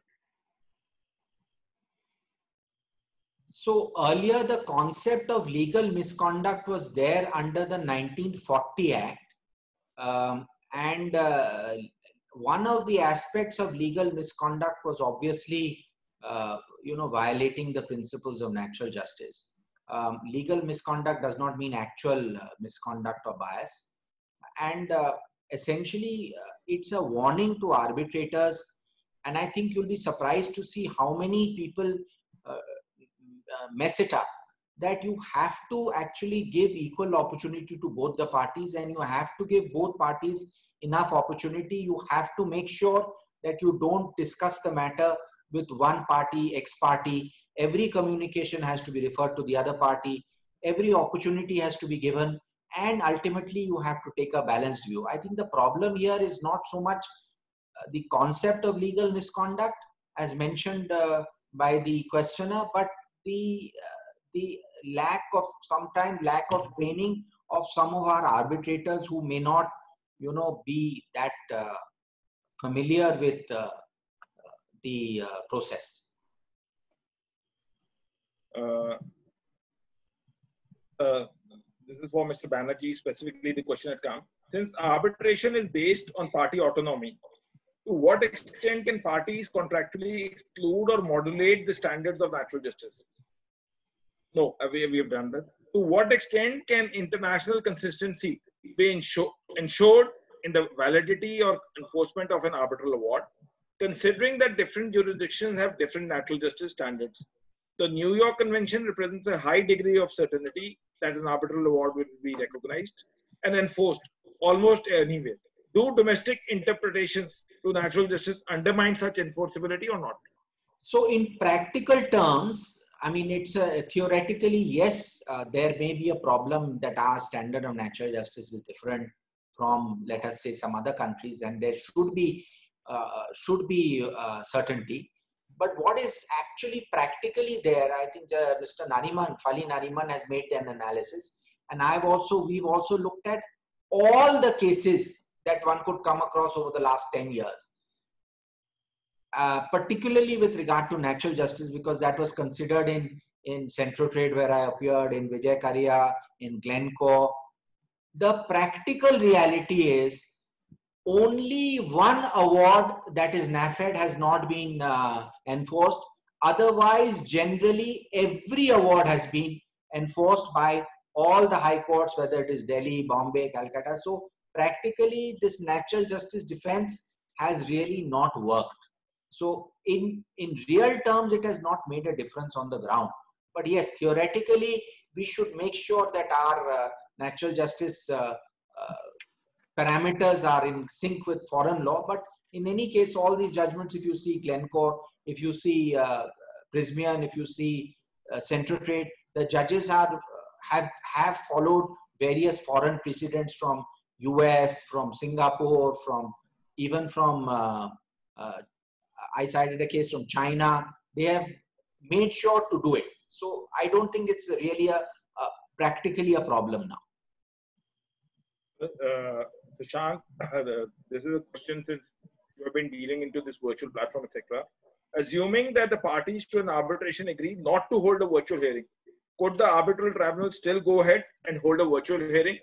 So earlier, the concept of legal misconduct was there under the nineteen forty Act. Um, and uh, one of the aspects of legal misconduct was obviously, uh, you know, violating the principles of natural justice. Um, legal misconduct does not mean actual uh, misconduct or bias. And uh, essentially, uh, it's a warning to arbitrators. And I think you'll be surprised to see how many people uh, uh, mess it up. That you have to actually give equal opportunity to both the parties, and you have to give both parties enough opportunity. You have to make sure that you don't discuss the matter with one party, ex party. Every communication has to be referred to the other party. Every opportunity has to be given. And ultimately, you have to take a balanced view. I think the problem here is not so much uh, the concept of legal misconduct, as mentioned uh, by the questioner, but the uh, the lack of, sometimes lack of training of some of our arbitrators who may not, you know, be that uh, familiar with uh, the uh, process. Uh, uh, this is for Mister Banerjee, specifically the question had come. Since arbitration is based on party autonomy, to what extent can parties contractually exclude or modulate the standards of natural justice? No, we, we have done that. To what extent can international consistency be ensure, ensured in the validity or enforcement of an arbitral award, considering that different jurisdictions have different natural justice standards? The New York Convention represents a high degree of certainty that an arbitral award will be recognized and enforced almost anywhere. Do domestic interpretations to natural justice undermine such enforceability or not? So in practical terms, I mean, it's a, theoretically, yes, uh, there may be a problem that our standard of natural justice is different from, let us say, some other countries, and there should be, uh, should be uh, certainty. But what is actually practically there, I think uh, Mister Nariman, Fali Nariman has made an analysis. And I've also, we've also looked at all the cases that one could come across over the last ten years. Uh, particularly with regard to natural justice, because that was considered in, in Centrotrade where I appeared, in Vijay Karya, in Glencore. The practical reality is only one award, that is NAFED, has not been uh, enforced. Otherwise, generally, every award has been enforced by all the high courts, whether it is Delhi, Bombay, Calcutta. So practically, this natural justice defense has really not worked. So in, in real terms, it has not made a difference on the ground. But yes, theoretically, we should make sure that our uh, natural justice uh, uh, parameters are in sync with foreign law. But in any case, all these judgments, if you see Glencore, if you see uh, Prysmian, if you see uh, Centrotrade, the judges are, have, have followed various foreign precedents from U S, from Singapore, from even from uh, uh, I cited a case from China. They have made sure to do it. So I don't think it's really a, a practically a problem now. Uh, Shashank, uh, this is a question since you have been dealing into this virtual platform, et cetera. Assuming that the parties to an arbitration agree not to hold a virtual hearing, could the arbitral tribunal still go ahead and hold a virtual hearing?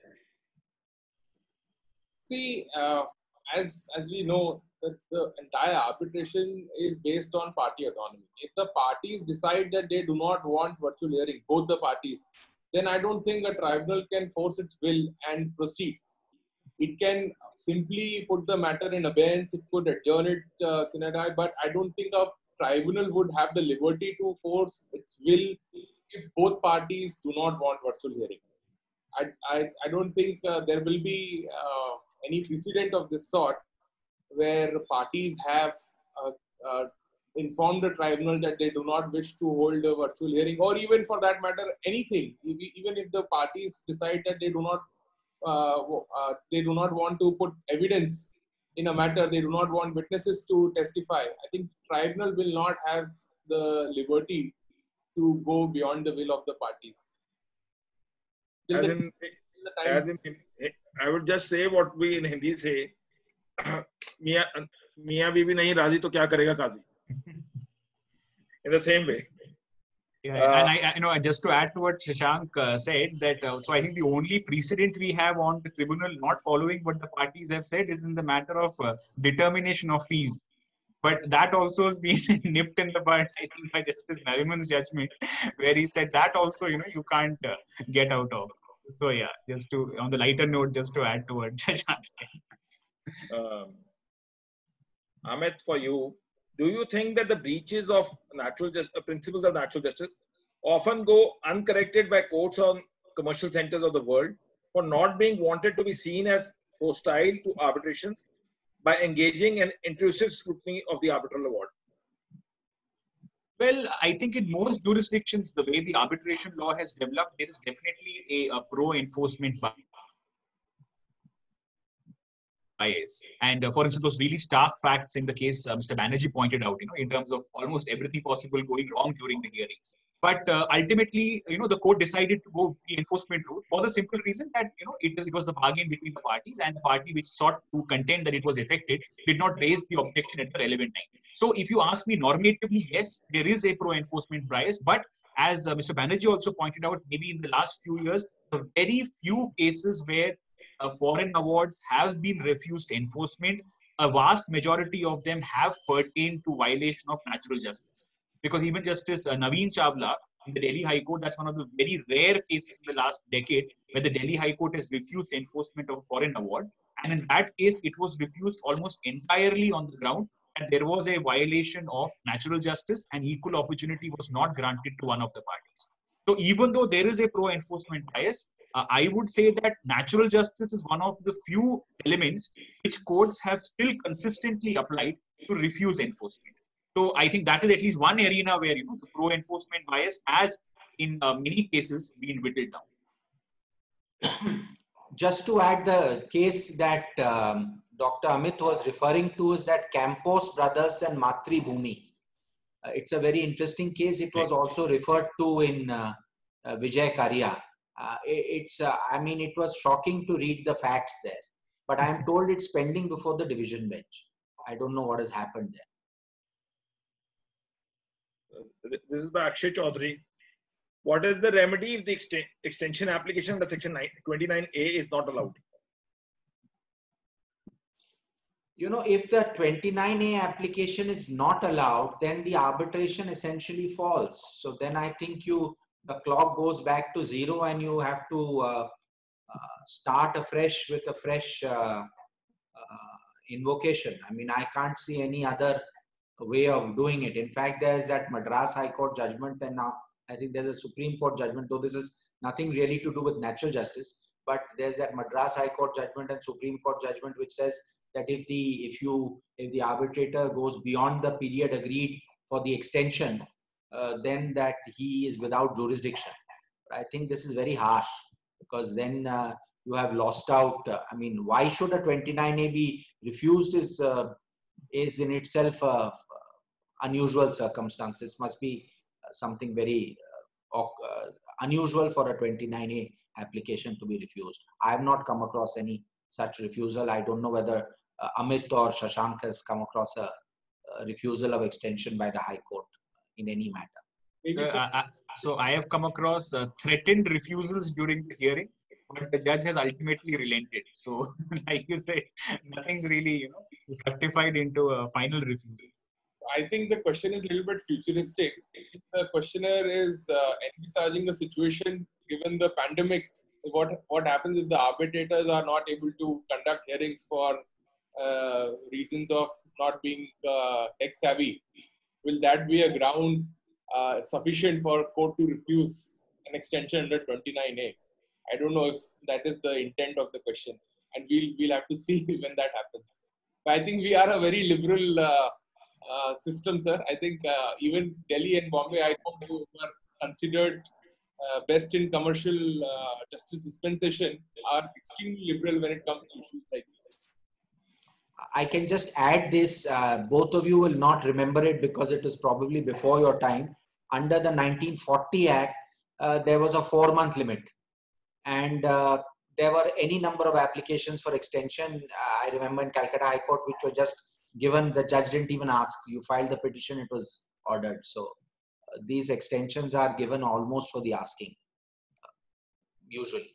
See, uh, as as we know, the, the entire arbitration is based on party autonomy. If the parties decide that they do not want virtual hearing, both the parties, then I don't think a tribunal can force its will and proceed. It can simply put the matter in abeyance, it could adjourn it uh, sine die, but I don't think a tribunal would have the liberty to force its will if both parties do not want virtual hearing. I, I, I don't think uh, there will be uh, any precedent of this sort where parties have uh, uh, informed the tribunal that they do not wish to hold a virtual hearing, or even for that matter, anything. Even if the parties decide that they do not, uh, uh, they do not want to put evidence in a matter, they do not want witnesses to testify, I think tribunal will not have the liberty to go beyond the will of the parties. Till As the, in, till the time, as in, I would just say what we in Hindi say, Mia, Mia Bibi nahi razi to kya karega Qazi? In the same way. Yeah, Uh, and I, I, you know, just to add to what Shashank uh, said, that uh, so I think the only precedent we have on the tribunal not following what the parties have said is in the matter of uh, determination of fees. But that also has been nipped in the bud, I think, by Justice Nariman's judgment, where he said that also, you know, you can't uh, get out of. So yeah, just to on the lighter note, just to add to what Shashank said. Um, Amit, for you, do you think that the breaches of natural justice, uh, principles of natural justice often go uncorrected by courts on commercial centers of the world for not being wanted to be seen as hostile to arbitrations by engaging in intrusive scrutiny of the arbitral award? Well, I think in most jurisdictions, the way the arbitration law has developed, there is definitely a, a pro-enforcement bias. And uh, for instance, those really stark facts in the case uh, Mister Banerjee pointed out, you know, in terms of almost everything possible going wrong during the hearings. But uh, ultimately, you know, the court decided to go the enforcement route for the simple reason that, you know, it, it was the bargain between the parties, and the party which sought to contend that it was affected did not raise the objection at the relevant time. So if you ask me normatively, yes, there is a pro-enforcement bias. But as uh, Mister Banerjee also pointed out, maybe in the last few years, the very few cases where uh, foreign awards have been refused enforcement, a vast majority of them have pertained to violation of natural justice. Because even Justice uh, Naveen Chawla in the Delhi High Court, that's one of the very rare cases in the last decade where the Delhi High Court has refused enforcement of a foreign award. And in that case, it was refused almost entirely on the ground that there was a violation of natural justice and equal opportunity was not granted to one of the parties. So even though there is a pro-enforcement bias, uh, I would say that natural justice is one of the few elements which courts have still consistently applied to refuse enforcement. So I think that is at least one arena where, you know, the pro-enforcement bias has in uh, many cases been whittled down. Just to add, the case that um, Doctor Amit was referring to is that Campos Brothers and Matri Bhumi. Uh, it's a very interesting case. It was also referred to in uh, uh, Vijay Karya. Uh, it, it's, uh, I mean, it was shocking to read the facts there. But I am told it's pending before the division bench. I don't know what has happened there. This is by Akshay Chaudhary. What is the remedy if the ext extension application under section twenty-nine A is not allowed? You know, if the twenty-nine A application is not allowed, then the arbitration essentially falls. So then I think you, the clock goes back to zero and you have to uh, uh, start afresh with a fresh uh, uh, invocation. I mean, I can't see any other way of doing it. In fact, there's that Madras High Court judgment, and now I think there's a Supreme Court judgment, though this is nothing really to do with natural justice, but there's that Madras High Court judgment and Supreme Court judgment which says that if the if you if the arbitrator goes beyond the period agreed for the extension, uh, then that he is without jurisdiction. But I think this is very harsh, because then uh, you have lost out. Uh, I mean, why should a twenty-nine A be refused is uh, is in itself uh, unusual circumstances. Must be uh, something very uh, uh, unusual for a twenty-nine A application to be refused. I have not come across any such refusal. I don't know whether uh, Amit or Shashank has come across a, a refusal of extension by the High Court in any matter. Uh, I, so I have come across uh, threatened refusals during the hearing, but the judge has ultimately relented. So, like you said, nothing's really, you know, fructified into a final refusal. I think the question is a little bit futuristic. The questioner is uh, envisaging a situation given the pandemic. What what happens if the arbitrators are not able to conduct hearings for uh, reasons of not being uh, tech savvy? Will that be a ground uh, sufficient for court to refuse an extension under twenty-nine A? I don't know if that is the intent of the question. and we'll we'll have to see when that happens. But I think we are a very liberal uh, uh, system, sir. I think uh, even Delhi and Bombay, I know who are considered uh, best in commercial uh, justice dispensation, are extremely liberal when it comes to issues like this. I can just add this. Uh, both of you will not remember it because it was probably before your time. Under the nineteen forty Act, uh, there was a four-month limit, and uh, there were any number of applications for extension. Uh, I remember in Calcutta High Court, which were just given. The judge didn't even ask. You filed the petition, it was ordered. So uh, these extensions are given almost for the asking, uh, usually.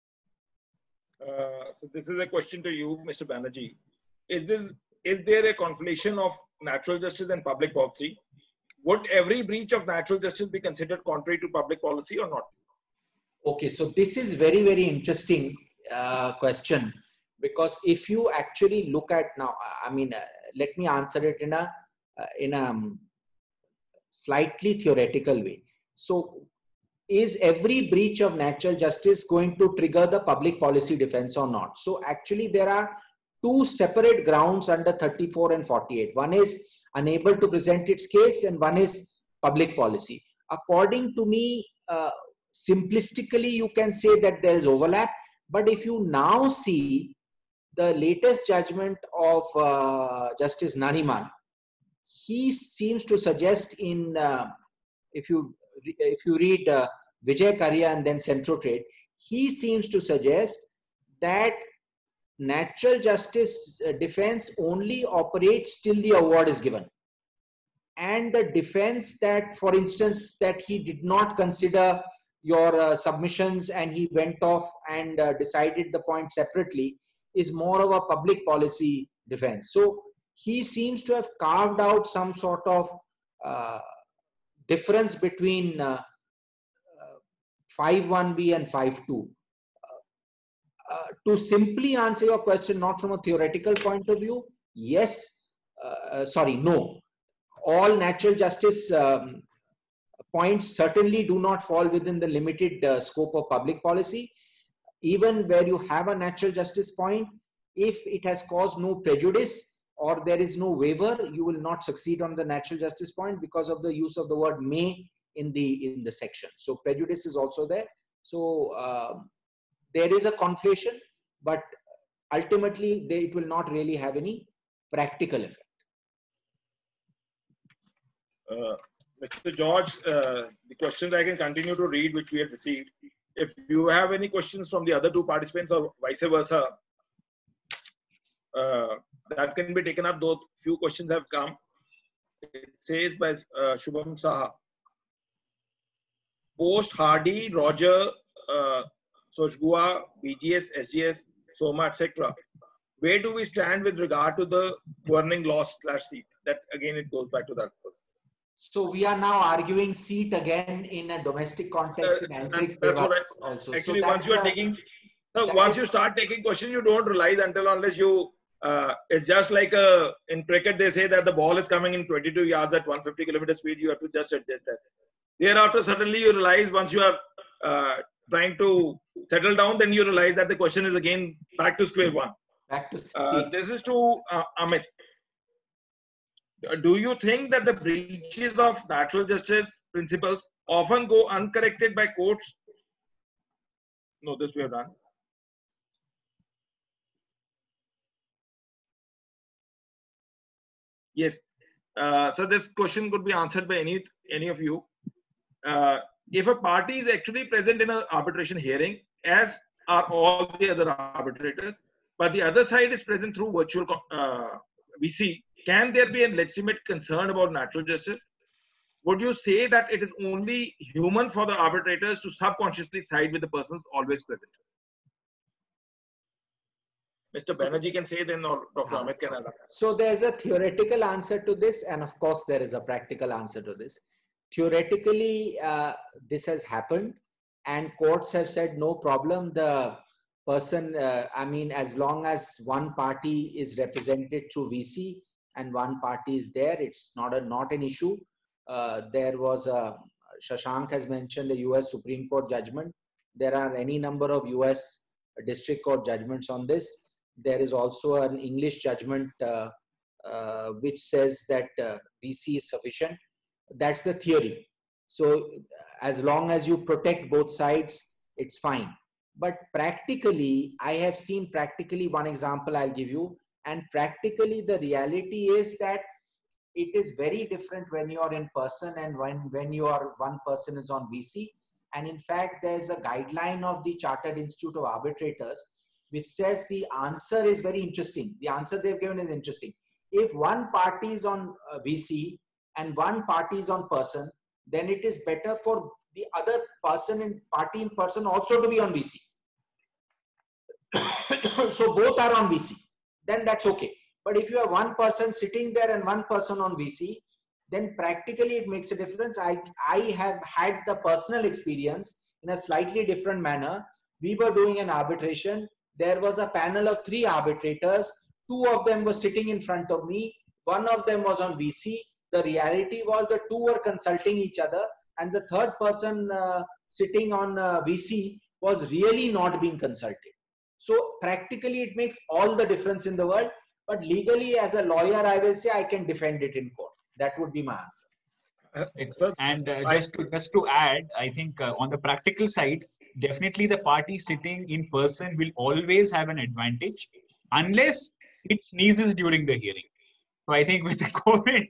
Uh, so this is a question to you, Mister Banerjee. Is this is there a conflation of natural justice and public policy? Would every breach of natural justice be considered contrary to public policy or not? Okay, so this is very, very interesting uh, question, because if you actually look at now, I mean, uh, let me answer it in a uh, in a um, slightly theoretical way. So, is every breach of natural justice going to trigger the public policy defense or not? So, actually, there are two separate grounds under thirty-four and forty-eight. One is unable to present its case, and one is public policy. According to me, uh, simplistically, you can say that there is overlap. But if you now see the latest judgment of uh, Justice Nariman, he seems to suggest in, uh, if you if you read uh, Vijay Karya and then Centrotrade, he seems to suggest that natural justice defense only operates till the award is given. And the defense that, for instance, that he did not consider your uh, submissions and he went off and uh, decided the point separately, is more of a public policy defense. So he seems to have carved out some sort of uh, difference between uh, uh, five one B and five two. Uh, to simply answer your question, not from a theoretical point of view, yes, uh, sorry, no. All natural justice um, points certainly do not fall within the limited uh, scope of public policy. Even where you have a natural justice point, if it has caused no prejudice or there is no waiver, you will not succeed on the natural justice point because of the use of the word may in the in the section. So prejudice is also there. So uh, there is a conflation, but ultimately they, it will not really have any practical effect. Uh, Mister George, uh, the questions I can continue to read which we have received. If you have any questions from the other two participants or vice versa, uh, that can be taken up, though few questions have come. It says by uh, Shubham Saha, post Hardy, Roger, uh, Soshgua, B G S, S G S, Soma, et cetera. Where do we stand with regard to the governing loss slash seat? That again, it goes back to that. So we are now arguing seat again in a domestic context Uh, in Antrix that, that's what I, also. actually, so once you are a, taking, so once you start taking questions, you don't realize until unless you. Uh, it's just like a, in cricket, they say that the ball is coming in twenty-two yards at one hundred fifty kilometer speed. You have to just adjust that. Thereafter, suddenly you realize once you are uh, trying to settle down, then you realize that the question is again back to square one. Back to uh, this is to uh, Amit. Do you think that the breaches of natural justice principles often go uncorrected by courts? No, this we have done. Yes. Uh, so this question could be answered by any any of you. Uh, if a party is actually present in an arbitration hearing, as are all the other arbitrators, but the other side is present through virtual uh, V C, can there be a legitimate concern about natural justice? Would you say that it is only human for the arbitrators to subconsciously side with the persons always present? Mister Banerjee can say, then or Doctor Ah. Amit can add. So there's a theoretical answer to this, and of course there is a practical answer to this. Theoretically, uh, this has happened, and courts have said no problem. The person, uh, I mean, as long as one party is represented through V C and one party is there, it's not a not an issue. Uh, there was a, Shashank has mentioned the U S Supreme Court judgment. There are any number of U S district court judgments on this. There is also an English judgment uh, uh, which says that uh, V C is sufficient. That's the theory. So as long as you protect both sides, it's fine. But practically, I have seen practically one example I'll give you. And practically the reality is that it is very different when you are in person and when, when you are one person is on V C. And in fact, there's a guideline of the Chartered Institute of Arbitrators, which says the answer is very interesting. The answer they've given is interesting. If one party is on uh, V C and one party is on person, then it is better for the other person in party in person also to be on V C. So both are on V C, then that's okay. But if you have one person sitting there and one person on V C, then practically it makes a difference. I, I have had the personal experience in a slightly different manner. We were doing an arbitration. There was a panel of three arbitrators. Two of them were sitting in front of me. One of them was on V C. The reality was the two were consulting each other, and the third person uh, sitting on uh, V C was really not being consulted. So practically it makes all the difference in the world. But legally, as a lawyer, I will say I can defend it in court. That would be my answer. Excellent. And uh, just to just to add, I think uh, on the practical side, definitely the party sitting in person will always have an advantage unless it sneezes during the hearing. So I think with the COVID,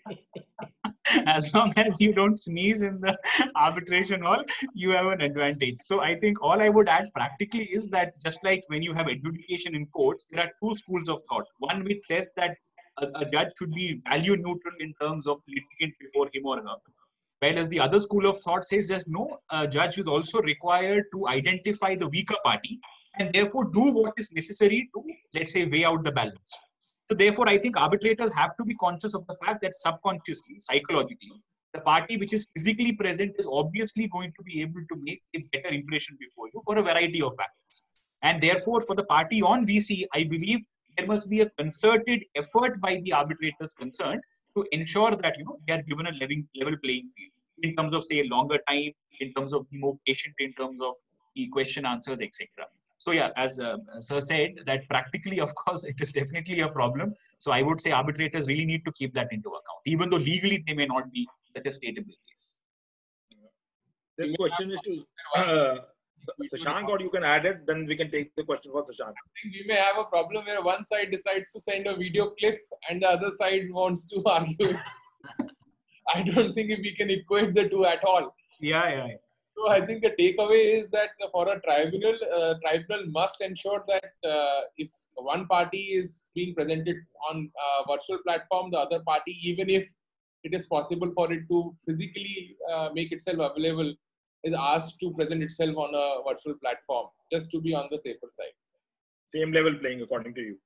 as long as you don't sneeze in the arbitration hall, you have an advantage. So I think all I would add practically is that just like when you have adjudication in courts, there are two schools of thought. One which says that a, a judge should be value neutral in terms of litigant before him or her. Whereas the other school of thought says just no, a judge is also required to identify the weaker party and therefore do what is necessary to, let's say, weigh out the balance. So therefore, I think arbitrators have to be conscious of the fact that subconsciously, psychologically, the party which is physically present is obviously going to be able to make a better impression before you for a variety of factors. And therefore, for the party on V C, I believe there must be a concerted effort by the arbitrators concerned to ensure that, you know, they are given a level, level playing field in terms of, say, longer time, in terms of being more patient, in terms of the question answers, et cetera. So yeah, as uh, Sir said, that practically, of course, it is definitely a problem. So I would say arbitrators really need to keep that into account, even though legally they may not be such a stateable case. This question is to uh, Shashank, or you can add it, then we can take the question for Shashank. I think we may have a problem where one side decides to send a video clip and the other side wants to argue. I don't think if we can equate the two at all. Yeah, yeah, yeah. So I think the takeaway is that for a tribunal, uh, tribunal must ensure that uh, if one party is being presented on a virtual platform, the other party, even if it is possible for it to physically uh, make itself available, is asked to present itself on a virtual platform, just to be on the safer side. Same level playing according to you.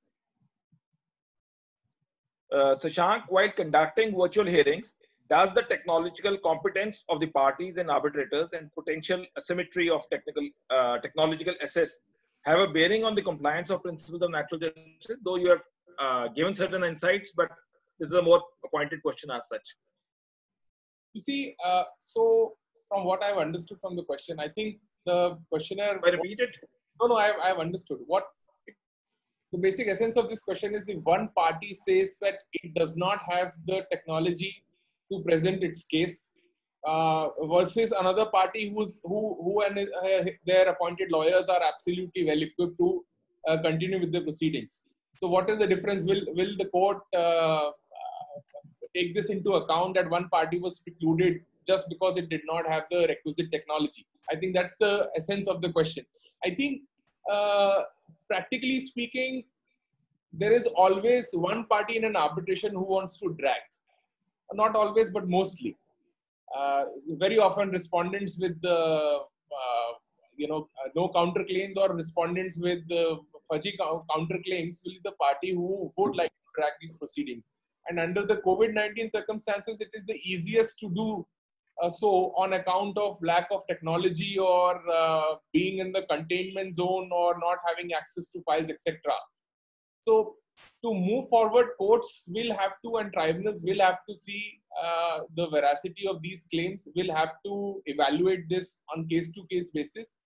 Uh, Shashank, while conducting virtual hearings, does the technological competence of the parties and arbitrators and potential asymmetry of technical uh, technological assess have a bearing on the compliance of principles of natural justice? Though you have uh, given certain insights, but this is a more pointed question as such. You see, uh, so from what I've understood from the question, I think the questionnaire... I repeat it? No, no, I've, I've understood. What the basic essence of this question is the one party says that it does not have the technology to present its case uh, versus another party who's, who, who and uh, their appointed lawyers are absolutely well equipped to uh, continue with the proceedings. So what is the difference? Will, will the court uh, uh, take this into account that one party was precluded just because it did not have the requisite technology? I think that's the essence of the question. I think uh, practically speaking, there is always one party in an arbitration who wants to drag. Not always, but mostly. Uh, very often respondents with the, uh, you know, uh, no counterclaims or respondents with the fudgy counterclaims will be the party who would like to drag these proceedings. And under the COVID nineteen circumstances, it is the easiest to do uh, so on account of lack of technology or uh, being in the containment zone or not having access to files, et cetera. So to move forward, courts will have to and tribunals will have to see uh, the veracity of these claims, will have to evaluate this on case-to-case basis.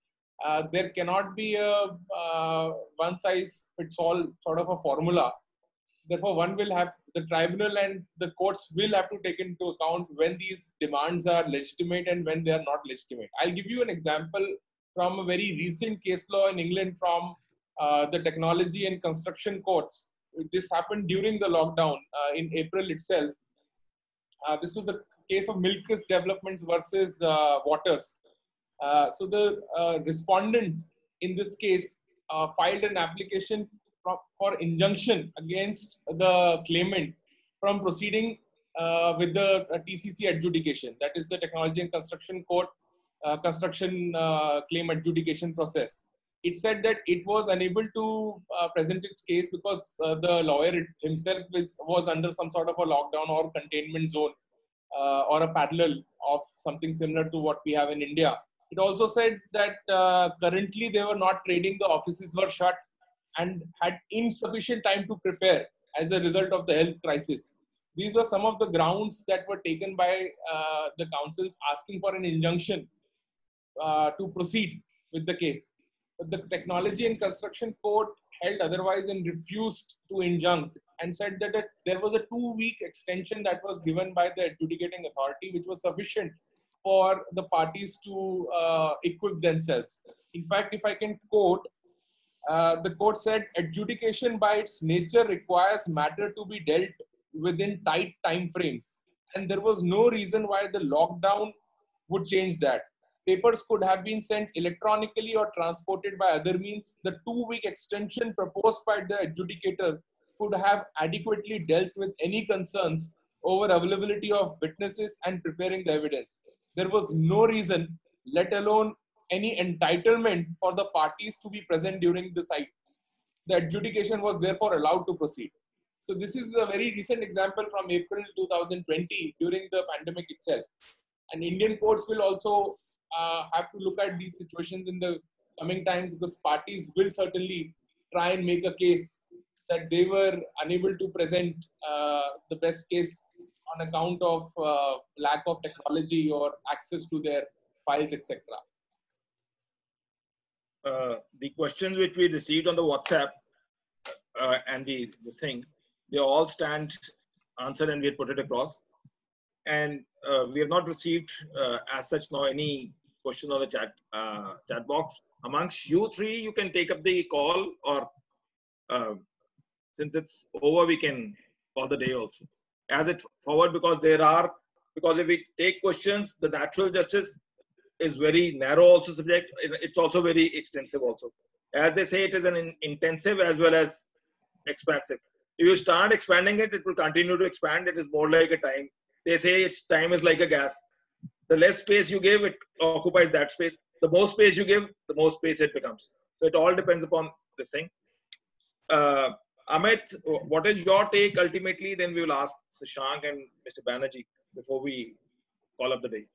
uh, there cannot be a uh, one size fits all sort of a formula. Therefore, one will have, the tribunal and the courts will have to take into account when these demands are legitimate and when they are not legitimate. I'll give you an example from a very recent case law in England from uh, the technology and construction courts. This happened during the lockdown uh, in April itself. Uh, this was a case of Milkrist Developments versus uh, Waters. Uh, so the uh, respondent in this case uh, filed an application for, for injunction against the claimant from proceeding uh, with the uh, T C C adjudication. That is the Technology and Construction Court uh, construction uh, claim adjudication process. It said that it was unable to uh, present its case because uh, the lawyer himself is, was under some sort of a lockdown or containment zone uh, or a parallel of something similar to what we have in India. It also said that uh, currently they were not trading, the offices were shut and had insufficient time to prepare as a result of the health crisis. These were some of the grounds that were taken by uh, the councils asking for an injunction uh, to proceed with the case. But the Technology and Construction Court held otherwise and refused to injunct and said that it, there was a two-week extension that was given by the adjudicating authority, which was sufficient for the parties to uh, equip themselves. In fact, if I can quote, uh, the court said, adjudication by its nature requires matter to be dealt within tight time frames. And there was no reason why the lockdown would change that. Papers could have been sent electronically or transported by other means. The two-week extension proposed by the adjudicator could have adequately dealt with any concerns over availability of witnesses and preparing the evidence. There was no reason, let alone any entitlement for the parties to be present during the site. The adjudication was therefore allowed to proceed. So this is a very recent example from April two thousand twenty during the pandemic itself. And Indian courts will also uh, have to look at these situations in the coming times, because parties will certainly try and make a case that they were unable to present uh, the best case on account of uh, lack of technology or access to their files, et cetera. Uh, the questions which we received on the WhatsApp uh, and the, the thing, they all stand answered and we had put it across. And uh, we have not received uh, as such now any question on the chat uh, chat box. Amongst you three, you can take up the call, or uh, since it's over, we can call the day also. As it forward, because there are, because if we take questions, the natural justice is very narrow also subject. It's also very extensive also. As they say, it is an in, intensive as well as expansive. If you start expanding it, it will continue to expand. It is more like a time. They say its time is like a gas. The less space you give, it occupies that space. The more space you give, the more space it becomes. So it all depends upon this thing. Uh, Amit, what is your take ultimately? Then we will ask Shashank and Mister Banerjee before we call up the day.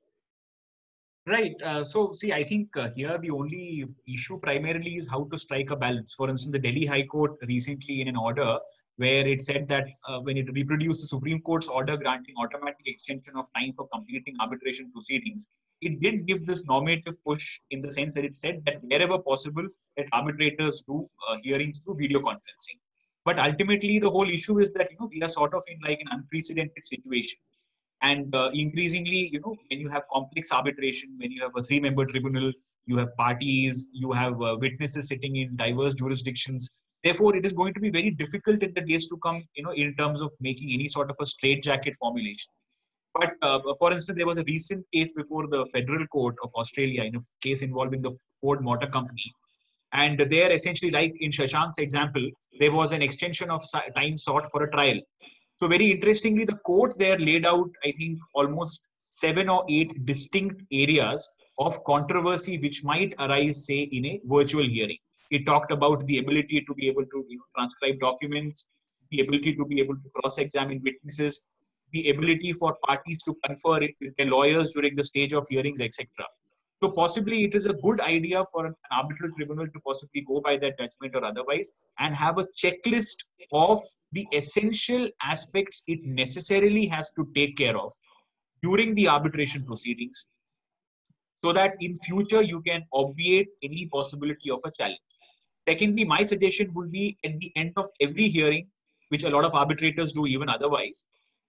Right. Uh, so, see, I think uh, here the only issue primarily is how to strike a balance. For instance, the Delhi High Court recently in an order where it said that uh, when it reproduced the Supreme Court's order granting automatic extension of time for completing arbitration proceedings, it did give this normative push in the sense that it said that wherever possible, that arbitrators do uh, hearings through video conferencing. But ultimately, the whole issue is that, you know, we are sort of in like an unprecedented situation. And uh, increasingly, you know, when you have complex arbitration, when you have a three-member tribunal, you have parties, you have uh, witnesses sitting in diverse jurisdictions. Therefore, it is going to be very difficult in the days to come, you know, in terms of making any sort of a straitjacket formulation. But uh, for instance, there was a recent case before the Federal Court of Australia in a case involving the Ford Motor Company. And there, essentially, like in Shashank's example, there was an extension of time sought for a trial. So very interestingly, the court there laid out, I think, almost seven or eight distinct areas of controversy which might arise, say, in a virtual hearing. It talked about the ability to be able to, you know, transcribe documents, the ability to be able to cross-examine witnesses, the ability for parties to confer it with their lawyers during the stage of hearings, et cetera. So possibly it is a good idea for an arbitral tribunal to possibly go by that judgment or otherwise and have a checklist of the essential aspects it necessarily has to take care of during the arbitration proceedings, so that in future you can obviate any possibility of a challenge. Secondly, my suggestion would be at the end of every hearing, which a lot of arbitrators do even otherwise,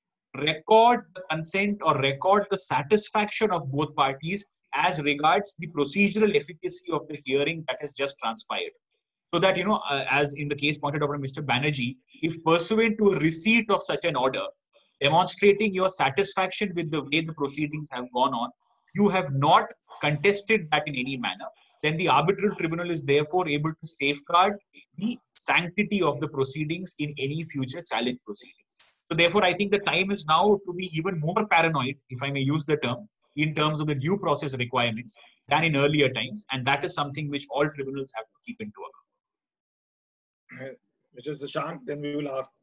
record the consent or record the satisfaction of both parties as regards the procedural efficacy of the hearing that has just transpired. So that, you know, uh, as in the case pointed out by Mister Banerjee, if pursuant to a receipt of such an order, demonstrating your satisfaction with the way the proceedings have gone on, you have not contested that in any manner, then the arbitral tribunal is therefore able to safeguard the sanctity of the proceedings in any future challenge proceeding. So therefore, I think the time is now to be even more paranoid, if I may use the term, in terms of the due process requirements than in earlier times. And that is something which all tribunals have to keep into account. Mister Shashank, then we will ask.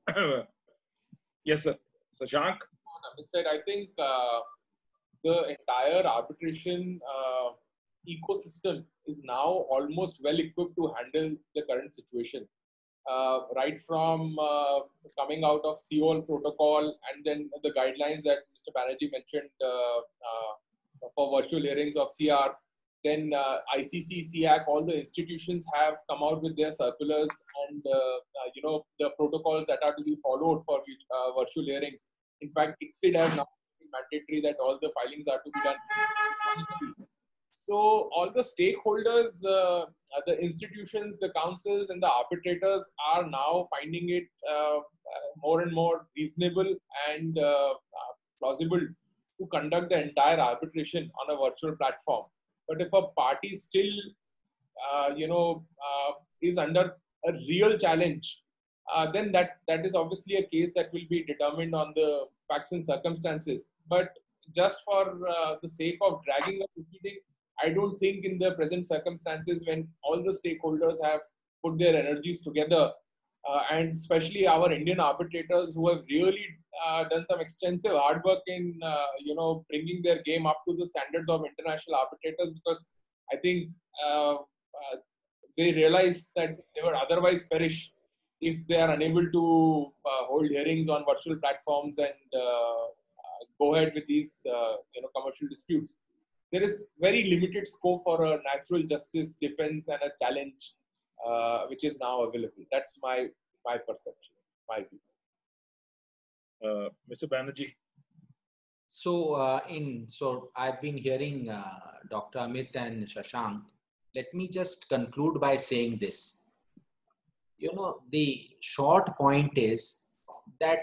Yes, sir. Shashank? Amit said, I think uh, the entire arbitration uh, ecosystem is now almost well equipped to handle the current situation. Uh, right from uh, coming out of Seoul protocol and then the guidelines that Mister Banerjee mentioned uh, uh, for virtual hearings of C R, then uh, I C C, C A C, all the institutions have come out with their circulars and uh, uh, you know the protocols that are to be followed for uh, virtual hearings. In fact, I C S I D has now made mandatory that all the filings are to be done. So all the stakeholders, uh, the institutions, the councils and the arbitrators are now finding it uh, more and more reasonable and uh, plausible to conduct the entire arbitration on a virtual platform. But if a party still, uh, you know, uh, is under a real challenge, uh, then that, that is obviously a case that will be determined on the facts and circumstances. But just for uh, the sake of dragging a proceeding, I don't think in the present circumstances when all the stakeholders have put their energies together, uh, and especially our Indian arbitrators who have really uh, done some extensive hard work in, uh, you know, bringing their game up to the standards of international arbitrators, because I think uh, uh, they realize that they would otherwise perish if they are unable to uh, hold hearings on virtual platforms and uh, uh, go ahead with these, uh, you know, commercial disputes. There is very limited scope for a natural justice defense and a challenge, uh, which is now available. That's my my perception, my view. Uh, Mister Banerjee. So, uh, in so I've been hearing uh, Doctor Amit and Shashank. Let me just conclude by saying this. You know, the short point is that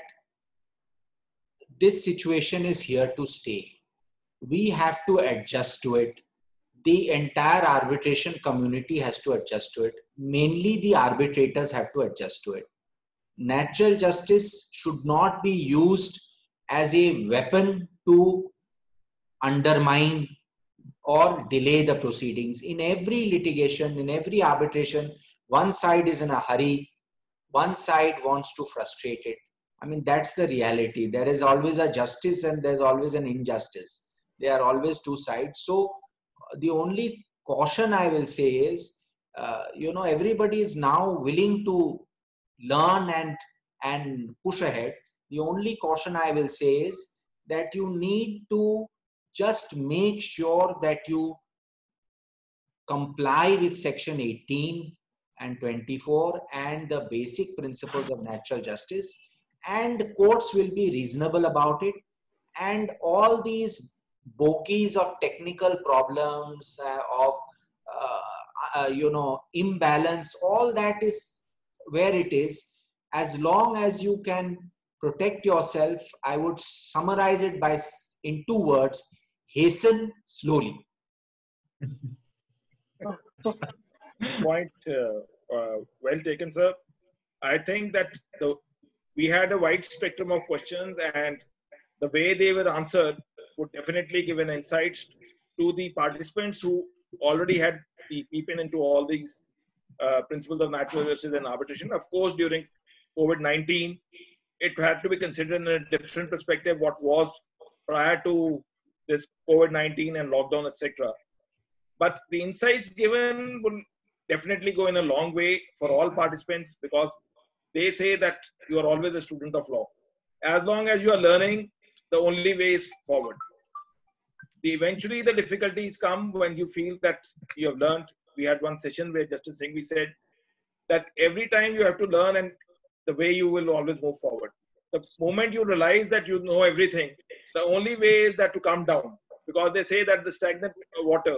this situation is here to stay. We have to adjust to it. The entire arbitration community has to adjust to it. Mainly the arbitrators have to adjust to it. Natural justice should not be used as a weapon to undermine or delay the proceedings. In every litigation, in every arbitration, one side is in a hurry, one side wants to frustrate it. I mean, that's the reality. There is always a justice and there's always an injustice. There are always two sides. So the only caution I will say is, uh, you know, everybody is now willing to learn and, and push ahead. The only caution I will say is that you need to just make sure that you comply with section eighteen and twenty-four and the basic principles of natural justice, and courts will be reasonable about it. And all these bogies of technical problems, uh, of uh, uh, you know, imbalance, all that is where it is. As long as you can protect yourself, I would summarize it by in two words: hasten slowly. Point uh, uh, well taken, sir. I think that the, we had a wide spectrum of questions, and the way they were answered would definitely give an insight to the participants who already had the peep in into all these uh, principles of natural justice and arbitration. Of course, during COVID nineteen, it had to be considered in a different perspective what was prior to this COVID nineteen and lockdown, et cetera. But the insights given will definitely go in a long way for all participants, because they say that you are always a student of law. As long as you are learning, the only way is forward. the eventually the difficulties come when you feel that you have learned. We had one session where Justice Singh, we said that every time you have to learn, and the way you will always move forward. The moment you realize that you know everything, the only way is that to come down, because they say that the stagnant water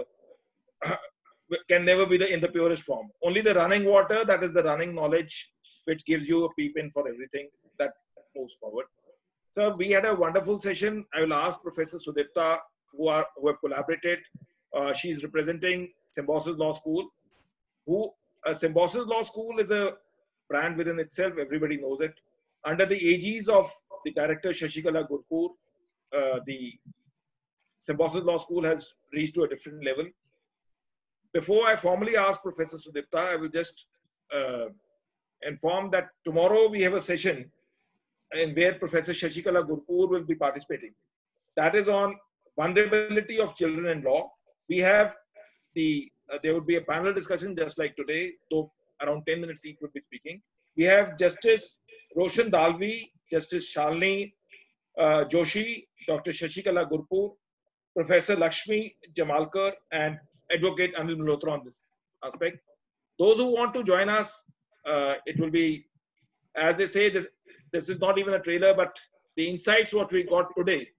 can never be the, in the purest form. Only the running water, that is the running knowledge, which gives you a peep in for everything that moves forward. So we had a wonderful session. I will ask Professor Sudipta, who are who have collaborated. Uh, she's representing Symbiosis Law School. Who uh, Symbiosis Law School is a brand within itself. Everybody knows it. Under the aegis of the director Shashikala Gurpur, uh, the Symbiosis Law School has reached to a different level. Before I formally ask Professor Sudipta, I will just uh, inform that tomorrow we have a session in where Professor Shashikala Gurpur will be participating. That is on vulnerability of children in law. We have the, uh, there would be a panel discussion just like today, though around ten minutes each would be speaking. We have Justice Roshan Dalvi, Justice Shalini uh, Joshi, Doctor Shashikala Gurpur, Professor Lakshmi Jamalkar, and Advocate Anil Malhotra on this aspect. Those who want to join us, uh, it will be, as they say, this, this is not even a trailer, but the insights what we got today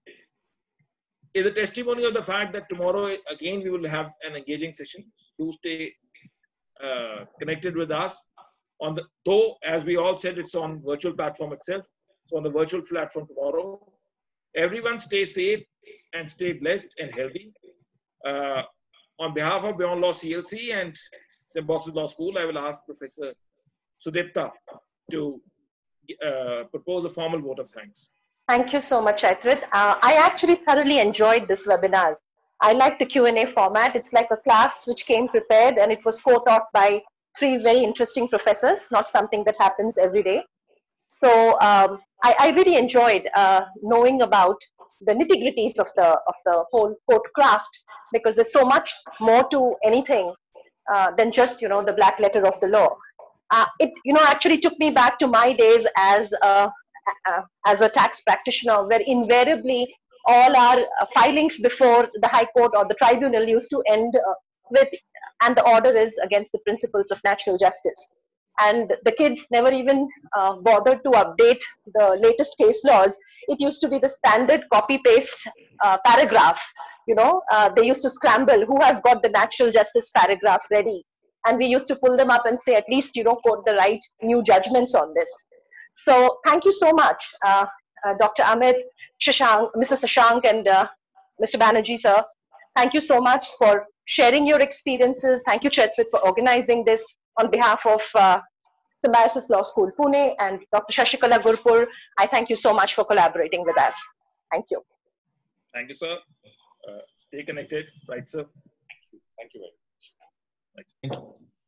is a testimony of the fact that tomorrow, again, we will have an engaging session. Do stay uh, connected with us. On the, though, as we all said, it's on virtual platform itself. So on the virtual platform tomorrow, everyone stay safe and stay blessed and healthy. Uh, on behalf of Beyond Law C L C and Symbiosis Law School, I will ask Professor Sudipta to uh, propose a formal vote of thanks. Thank you so much, Chaitrit. Uh, I actually thoroughly enjoyed this webinar. I like the Q and A format. It's like a class which came prepared, and it was co-taught by three very interesting professors, not something that happens every day. So um, I, I really enjoyed uh, knowing about the nitty-gritties of the, of the whole court craft, because there's so much more to anything uh, than just, you know, the black letter of the law. Uh, it, you know, actually took me back to my days as a, uh, as a tax practitioner, where invariably all our uh, filings before the High Court or the tribunal used to end uh, with, and the order is against the principles of natural justice. And the kids never even uh, bothered to update the latest case laws. It used to be the standard copy-paste uh, paragraph. You know, uh, they used to scramble, who has got the natural justice paragraph ready? And we used to pull them up and say, at least, you know, quote the right new judgments on this. So thank you so much, uh, uh, Doctor Amit, Shashank, Mister Shashank, and uh, Mister Banerjee, sir. Thank you so much for sharing your experiences. Thank you, Chaitrit, for organizing this on behalf of uh, Symbiosis Law School, Pune, and Doctor Shashikala Gurpur. I thank you so much for collaborating with us. Thank you. Thank you, sir. Uh, stay connected, right, sir? Thank you very much. Thank you.